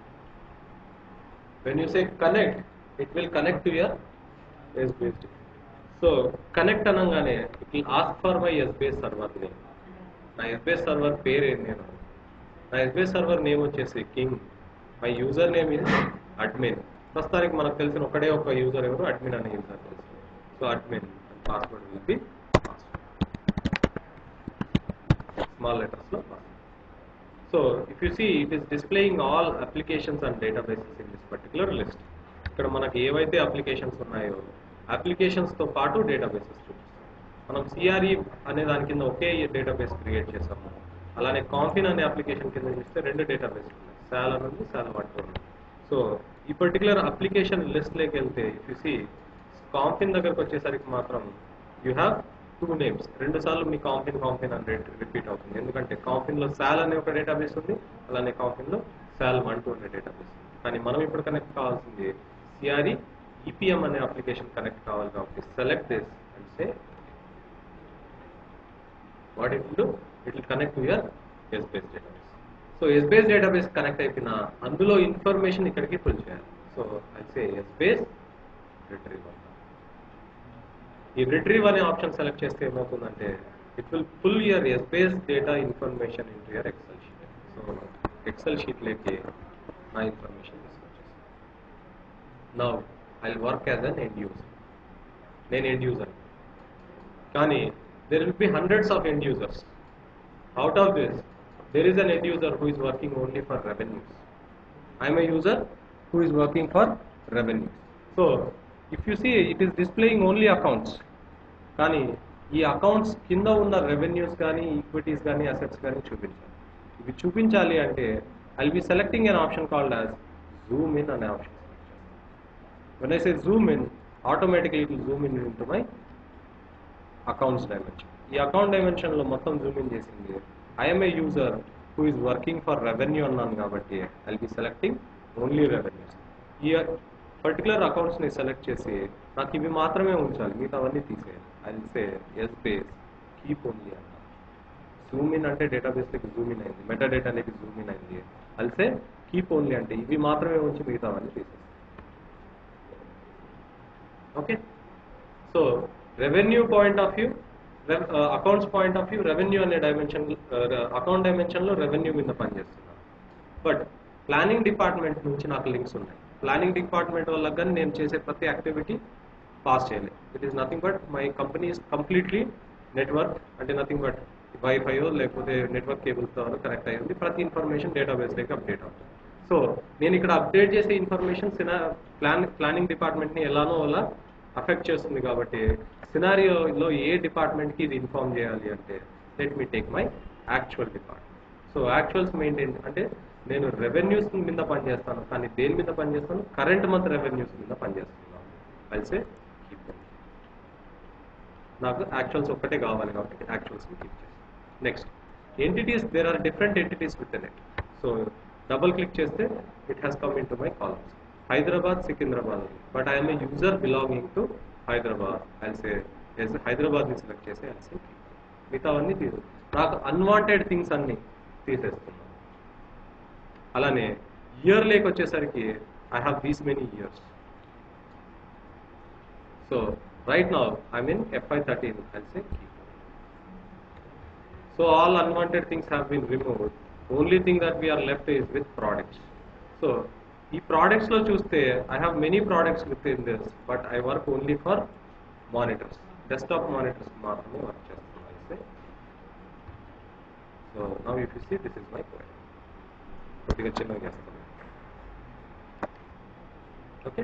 When you say connect, it will connect to your Essbase. So connect అనగానే it will ask for my Essbase server name. నా Essbase server పేరు ఏంటి? నా Essbase server name వచ్చేసి king. My user name is admin. ప్రస్తుతానికి మనకు తెలిసిన ఒకటే ఒక యూజర్ ఎవరు? అడ్మిన్ అనే యూజర్ తెలుసు. So admin and password will be password. Small letters lo password. So if you see, it is displaying all applications and databases in this particular list. ఇక్కడ మనకి ఏవైతే అప్లికేషన్స్ ఉన్నాయో అప్లికేషన్స్ తో పాటు databases చూపిస్తాం. మనం సిఆర్ఈ అనే దాని కింద ఒకే డేటాబేస్ క్రియేట్ చేసాము. అలానే కాంఫిన్ అనే అప్లికేషన్ కింద చూస్తే రెండు డేటాబేస్ ఉన్నాయి, సాల్ అని ఉంది, సాల్ వన్ టూ ఉంది. సో ఈ పర్టికులర్ అప్లికేషన్ లిస్ట్ లోకి వెళ్తే ఇఫ్ యు సీ కాంఫిన్ దగ్గరకు వచ్చేసరికి మాత్రం యూ హ్యావ్ టూ నేమ్స్. రెండు సార్లు మీ కాంఫిన్ కాంఫిన్ అని రిపీట్ అవుతుంది, ఎందుకంటే కాంఫిన్ లో సాల్ అనే ఒక డేటాబేస్ ఉంది, అలానే కాంఫిన్ లో సాల్ వన్ టూ అనే డేటాబేస్ ఉంది. కానీ మనం ఇప్పుడు కనెక్ట్ కావాల్సింది సిఆర్ఈ ఈపీఎం అనే అప్లికేషన్ కనెక్ట్ కావాలి కాబట్టి select this and say what it will do, it will connect to your Essbase database. So Essbase database connect అయిపోయిన అందులో ఇన్ఫర్మేషన్ ఇక్కడికి పుల్ చేయాలి. So I say Essbase retriever. ఈ retrieve అనే option select చేస్తే ఏమవుతుందంటే it will pull your Essbase data information in to your Excel sheet. So Excel sheet లేకి నా ఇన్ఫర్మేషన్ తీసుకొచ్చేస్తాను. Now I will work as an end user. నేను end user, కానీ there will be hundreds of end users. Out of this, there is an end user who is working only for revenues. I am a user who is working for revenues. So if you see, it is displaying only accounts. కానీ ఈ accounts కింద ఉన్న revenues కానీ equities కానీ assets కానీ చూపించాలి. ఇవి చూపించాలి అంటే I will be selecting an option called as zoom in అనే ఆప్షన్. When I say zoom in, automatically it will zoom in into my accounts dimension. ఈ అకౌంట్ డైమెన్షన్ లో మొత్తం జూమ్ ఇన్ చేసింది I'm a user who is working for revenue అన్నాను కాబట్టి I will be selecting only revenues. ఈ particular accounts ని select చేసి నాకు ఇవి మాత్రమే ఉంచాలి, మిగతా అవన్నీ తీసేయాలి. I will say Essbase keep only అన్న. జూమ్ ఇన్ అంటే డేటాబేస్ లకి జూమ్ ఇన్ అయింది, మెటా డేటా లకి జూమ్ ఇన్ అయింది. I will say keep only అంటే ఇవి మాత్రమే ఉంచి మిగతా అవన్నీ తీసేయాలి. Okay, so revenue point of view, accounts point of view, revenue అనే డైమెన్షన్, అకౌంట్ డైమెన్షన్ లో రెవెన్యూ మీద పనిచేస్తున్నాను. బట్ ప్లానింగ్ డిపార్ట్మెంట్ నుంచి నాకు లింక్స్ ఉన్నాయి. ప్లానింగ్ డిపార్ట్మెంట్ వల్ల కానీ నేను చేసే ప్రతి యాక్టివిటీ పాస్ చేయలేదు. It is nothing but my company is completely network, అంటే నథింగ్ బట్ వైఫైయో లేకపోతే నెట్వర్క్ కేబుల్స్తో కనెక్ట్ అయ్యింది. ప్రతి ఇన్ఫర్మేషన్ డేటాబేస్ లోకి అప్డేట్ అవుతుంది. సో నేను ఇక్కడ అప్డేట్ చేసే ఇన్ఫర్మేషన్ సినా ప్లాన్ ప్లానింగ్ డిపార్ట్మెంట్ని ఎలానో అలా అఫెక్ట్ చేస్తుంది. కాబట్టి సినారియోలో ఏ డిపార్ట్మెంట్కి ఇది ఇన్ఫార్మ్ చేయాలి అంటే let me take my actual department. So actuals maintain అంటే నేను రెవెన్యూస్ మీద పనిచేస్తాను, కానీ దేని మీద పనిచేస్తాను, కరెంట్ మంత్ రెవెన్యూస్ మీద పనిచేస్తున్నాను. అయితే నాకు యాక్చువల్స్ ఒక్కటే కావాలి కాబట్టి యాక్చువల్స్ క్లిక్ చేస్తాను. Next entities, there are different entities within it. So double click చేస్తే it has come into my columns. Hyderabad, Secunderabad, but I'm a user belonging to Hyderabad. I'll say ఎస్ హైదరాబాద్ని సెలెక్ట్ చేసి ఐల్సే మిగతా అవన్నీ తీసు నాకు అన్వాంటెడ్ థింగ్స్ అన్ని తీసేస్తున్నాను. అలానే ఇయర్ లేక్ వచ్చేసరికి I have these many years. So right now I mean F I thirteen I'll say keep. So all unwanted things have been removed. Only thing that we are left is with products. So ఈ products లో చూస్తే I have many products within this, but I work only for monitors, desktop monitors మాత్రమే work చేస్తున్నాను. అయితే so now if you see this is my code. కొద్దిగా చిన్నగా చేస్తాను. Okay,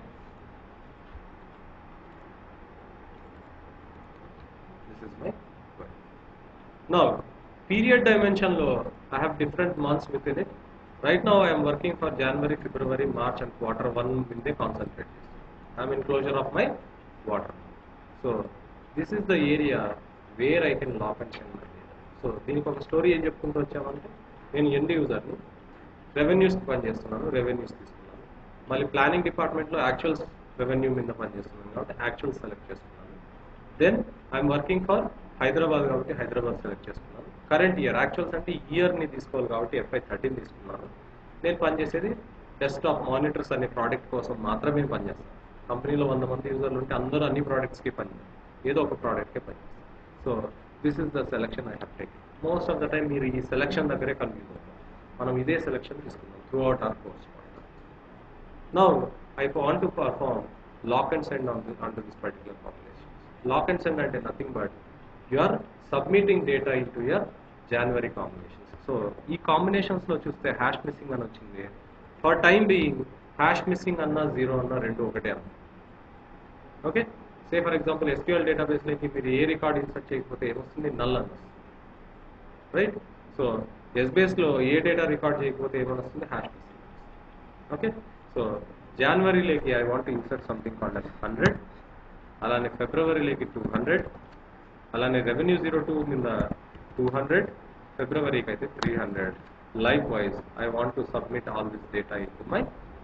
this is my code. Now period dimension లో I have different months within it. Right now I am working for January, February, March and quarter one in the concentrate. I am in closure of my water. So this is the area where I can lock and share my data. So దీనికి ఒక story ఏం చెప్పుకుంటూ వచ్చామంటే నేను end యూజర్ని, revenues పని చేస్తున్నాను, revenues తీసుకున్నాను. మళ్ళీ ప్లానింగ్ డిపార్ట్మెంట్లో యాక్చువల్స్ రెవెన్యూ మీద పనిచేస్తున్నాను కాబట్టి యాక్చువల్స్ సెలెక్ట్ చేసుకున్నాను. Then I'm working for Hyderabad కాబట్టి హైదరాబాద్ సెలెక్ట్ చేసుకున్నాను. కరెంట్ ఇయర్, యాక్చువల్స్ అంటే ఇయర్ని తీసుకోవాలి కాబట్టి ఎఫ్ఐ థర్టీన్ తీసుకున్నాను. నేను పనిచేసేది డెస్క్టాప్ మానిటర్స్ అనే ప్రోడక్ట్ కోసం మాత్రమే పనిచేస్తాను. కంపెనీలో వంద మంది యూజర్లు ఉంటే అందరూ అన్ని ప్రోడక్ట్స్కి పనిచేస్తారు, ఏదో ఒక ప్రోడక్ట్కే పనిచేస్తారు. So this is the selection I have taken. Most of the time మీరు ఈ సెలెక్షన్ దగ్గరే కన్ఫ్యూజ్ అవుతారు. మనం ఇదే సెలెక్షన్ తీసుకున్నాం through out our course. Now I want to perform lock and send on on to this particular population. Lock and send అంటే nothing but you are submitting data into your January combinations. So ఈ కాంబినేషన్స్లో చూస్తే hash missing అని వచ్చింది. For time being hash missing అన్న zero అన్న రెండు ఒకటే అన్న. Okay, say for example SQL డేటాబేస్లోకి మీరు ఏ రికార్డ్ ఇన్సర్ట్ చేయకపోతే ఏమొస్తుంది, నల్ అని వస్తుంది, రైట్. సో ఎస్బేస్లో ఏ డేటా రికార్డ్ చేయకపోతే ఏమని వస్తుంది, హ్యాష్ మిస్సింగ్. ఓకే, సో జనవరిలోకి I want insert something called as hundred, అలానే ఫిబ్రవరిలోకి టూ హండ్రెడ్, అలానే రెవెన్యూ జీరో టూ మీద టూ హండ్రెడ్, ఫిబ్రవరికి అయితే three hundred. Likewise I want to submit all this data into my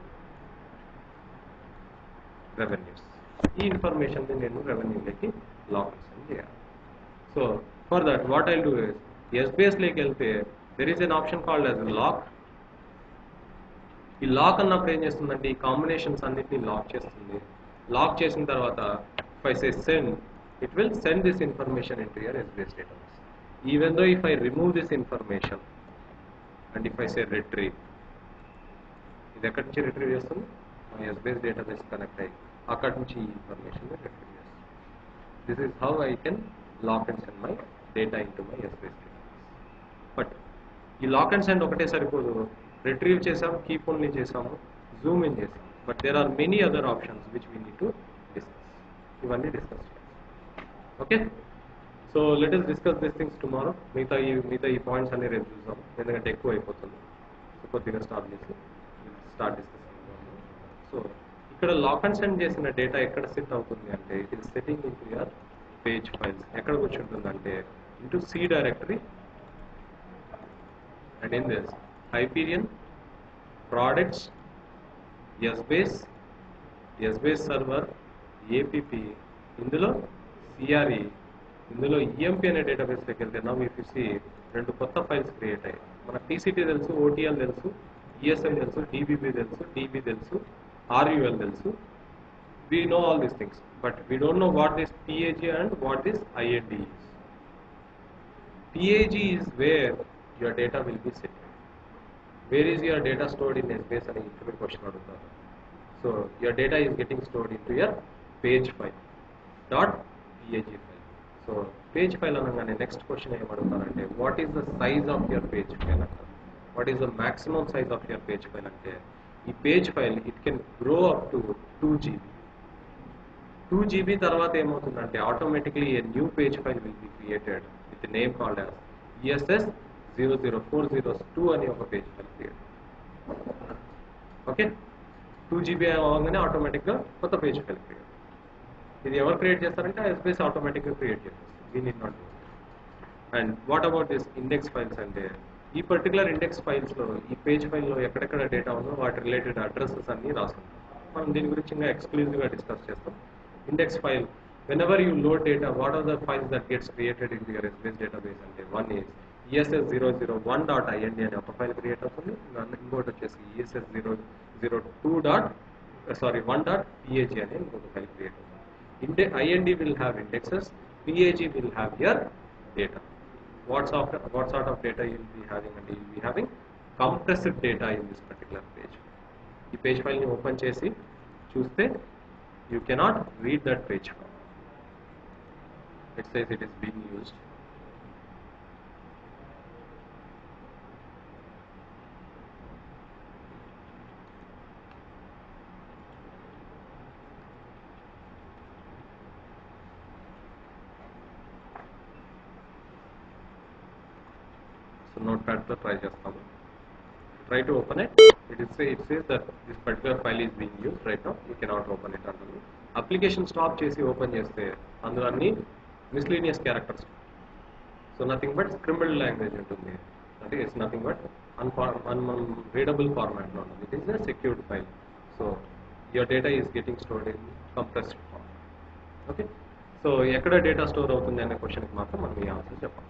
revenues. ఈ ఇన్ఫర్మేషన్ని నేను రెవెన్యూలోకి లాక్ చేయాలి. So for that what I do is ఎస్బేస్లోకి వెళ్తే there is an option called as lock. ఈ లాక్ అన్నప్పుడు ఏం చేస్తుందంటే ఈ కాంబినేషన్స్ అన్నిటిని లాక్ చేస్తుంది. లాక్ చేసిన తర్వాత if I say send, it will send this information into your Essbase database. Even though if I remove this information and if I say retrieve, ఇది ఎక్కడి నుంచి రిట్రీవ్ చేస్తుంది, my Essbase database కనెక్ట్ అయ్యి అక్కడి నుంచి ఈ ఇన్ఫర్మేషన్ రిట్రీవ్ చేస్తుంది. This is how I can lock and send my data into my Essbase database. But ఈ లాక్ అండ్ సెండ్ ఒకటే సరిపోదు. రిట్రీవ్ చేసాము, కీప్ ఓన్లీ చేసాము, జూమ్ ఇన్ చేసాము, but there are many other options which we need to discuss. ఇవన్నీ discuss చేయాలి. Okay, so let us discuss this things tomorrow. మిగతా ఈ మిగతా ఈ పాయింట్స్ అన్ని రేపు చూద్దాం, ఎందుకంటే ఎక్కువ అయిపోతుంది. సో కొద్దిగా స్టార్ట్ చేసి స్టార్ట్ డిస్కస్. సో ఇక్కడ లాక్ అండ్ సెండ్ చేసిన డేటా ఎక్కడ సెట్ అవుతుంది అంటే it is setting in to your page files. ఎక్కడ కూర్చుంటుంది అంటే into C directory and in this Hyperion, products, Essbase, Essbase server, app, ఇందులో సిఆర్ఈ, ఇందులో ఈఎంపీ అనే డేటాబేస్లోకి వెళ్తే నా మీకు రెండు కొత్త ఫైల్స్ క్రియేట్ అయ్యాయి. మన టీసీటీ తెలుసు, ఓటీఎల్ తెలుసు, ఈఎస్ఎల్ తెలుసు, డీబీబీ తెలుసు, డీబీ తెలుసు, ఆర్యూఎల్ తెలుసు. We know all these things, but we don't know what this PAG and what this IND is. PAG is where your data will be set. Where is your data stored in Essbase అని interview question అడుగుతారు. So your data is getting stored into your page file dot pag file. So page file అనగానే next question ఏం అడుగుతారంటే what is the size of your page file అంటారు. What is the maximum size of your page file అంటే ఈ page file it can grow up to two GB. Two GB తర్వాత ఏమవుతుందంటే automatically a new page file will be created with name called as ESS zero zero four zero two అని ఒక page file create. Okay, two GB అవగానే ఆటోమేటిక్గా కొత్త page file create. ఇది ఎవరు create చేస్తారంటే ఎస్బేస్ ఆటోమేటిక్గా క్రియేట్ చేస్తారు. We need not do. And what about this index files అంటే ఈ పర్టికులర్ ఇండెక్స్ ఫైల్స్లో ఈ పేజ్ ఫైల్లో ఎక్కడెక్కడ డేటా ఉందో వాటి రిలేటెడ్ అడ్రసెస్ అన్ని రాసుకుంటాం. మనం దీని గురించి ఇంకా ఎక్స్క్లూజివ్గా డిస్కస్ చేస్తాం. Index file whenever you load data, what are the files that gets created into your Essbase database అంటే one is E S S zero zero one dot I N D అనే ఒక ఫైల్ క్రియేట్ అవుతుంది. ఇంకోటి వచ్చేసి E S S zero zero two dot sorry one dot P A G అనే ఇంకొక file create అవుతుంది. ఇండే I N D will have indexes, P A G will have your data. What sort of, what sort of data you will be having అంటే you will be having compressed data in this particular page. ఈ page ఫైల్ని open చేసి చూస్తే you cannot read that page file. It says it is being used. So notepad to try చేస్తాము. Try to open it. It is say it says that this particular file is being used right now. You cannot open it అంటుంది. Application stop చేసి open చేస్తే అందులో అన్ని miscellaneous characters. So nothing but scribbled language ఉంటుంది. అంటే it's nothing but unreadable ఫార్మాట్లో ఉంటుంది. It is a secured file. So your data is getting stored in compressed form. Okay, so ఎక్కడ data store అవుతుంది అనే క్వశ్చన్కి మాత్రం మనం ఈ ఆన్సర్ చెప్పాలి.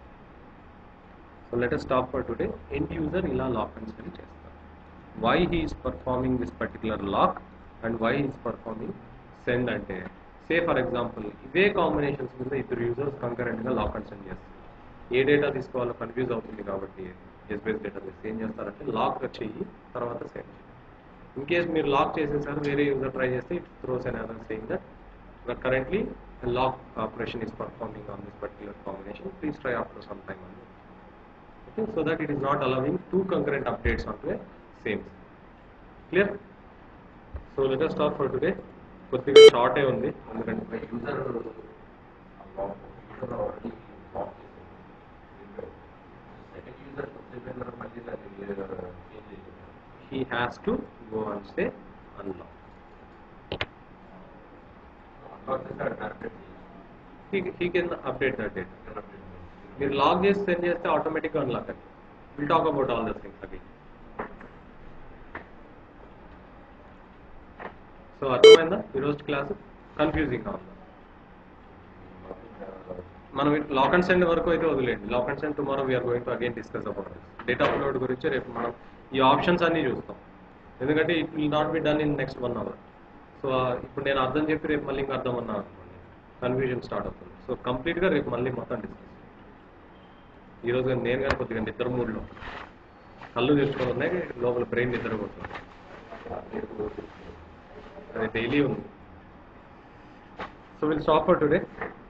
So let us stop for today. End user ఇలా లాక్ అండ్ సెండ్ చేస్తారు. Why he is performing this particular lock and why he is performing send అంటే సే ఫర్ ఎగ్జాంపుల్ ఇవే కాంబినేషన్స్ మీద ఇద్దరు యూజర్స్ కంకరెంట్గా లాక్ అండ్ సెండ్ చేస్తారు. ఏ data తీసుకోవాలో కన్ఫ్యూజ్ అవుతుంది కాబట్టి ఎస్బేస్ డేటాబేస్ ఏం చేస్తారంటే లాక్ చెయ్యి తర్వాత సెండ్ చేయండి. ఇన్ కేస్ మీరు లాక్ చేసేసారు వేరే యూజర్ ట్రై చేస్తే it throws another saying that But currently a lock operation is performing on this particular combination. Please try after some time on it. Okay, so that it is not allowing two concurrent updates onto a same. Clear? So let us start for today. కొద్దిగా short ఏ ఉంది ఎందుకంటే user user already lock second user కొద్దిగా మళ్ళీ దాన్ని change చేయాలి. he has to go and say unlock. Unlock చేస్తే update he he can update that data. మీరు లాగ్ చేసి సెండ్ చేస్తే ఆటోమేటిక్గా అన్లాక్ అది. Will talk about all this things again. So అర్థమైందా ఈరోజు క్లాస్? కన్ఫ్యూజింగ్గా ఉందా? మనం లాక్ అండ్ సెండ్ వరకు అయితే వదిలేండి. Lock and send tomorrow we're going to again discuss about this. Data upload గురించి రేపు మనం ఈ ఆప్షన్స్ అన్నీ చూస్తాం, ఎందుకంటే it will not be done in next one hour. So ఇప్పుడు నేను అర్థం చెప్పి రేపు మళ్ళీ ఇంకా అర్థం అన్నా అనుకోండి, కన్ఫ్యూజన్ స్టార్ట్ అవుతుంది. సో కంప్లీట్గా రేపు మళ్ళీ మొత్తం డిస్కస్. ఈరోజు కానీ నేను కానీ కొద్దిగా నిద్ర మూడ్లో కళ్ళు తెచ్చుకొని ఉన్నాయి, లోపల బ్రెయిన్ నిద్రపోతుంది. అది డైలీ ఉంది. So will stop for today.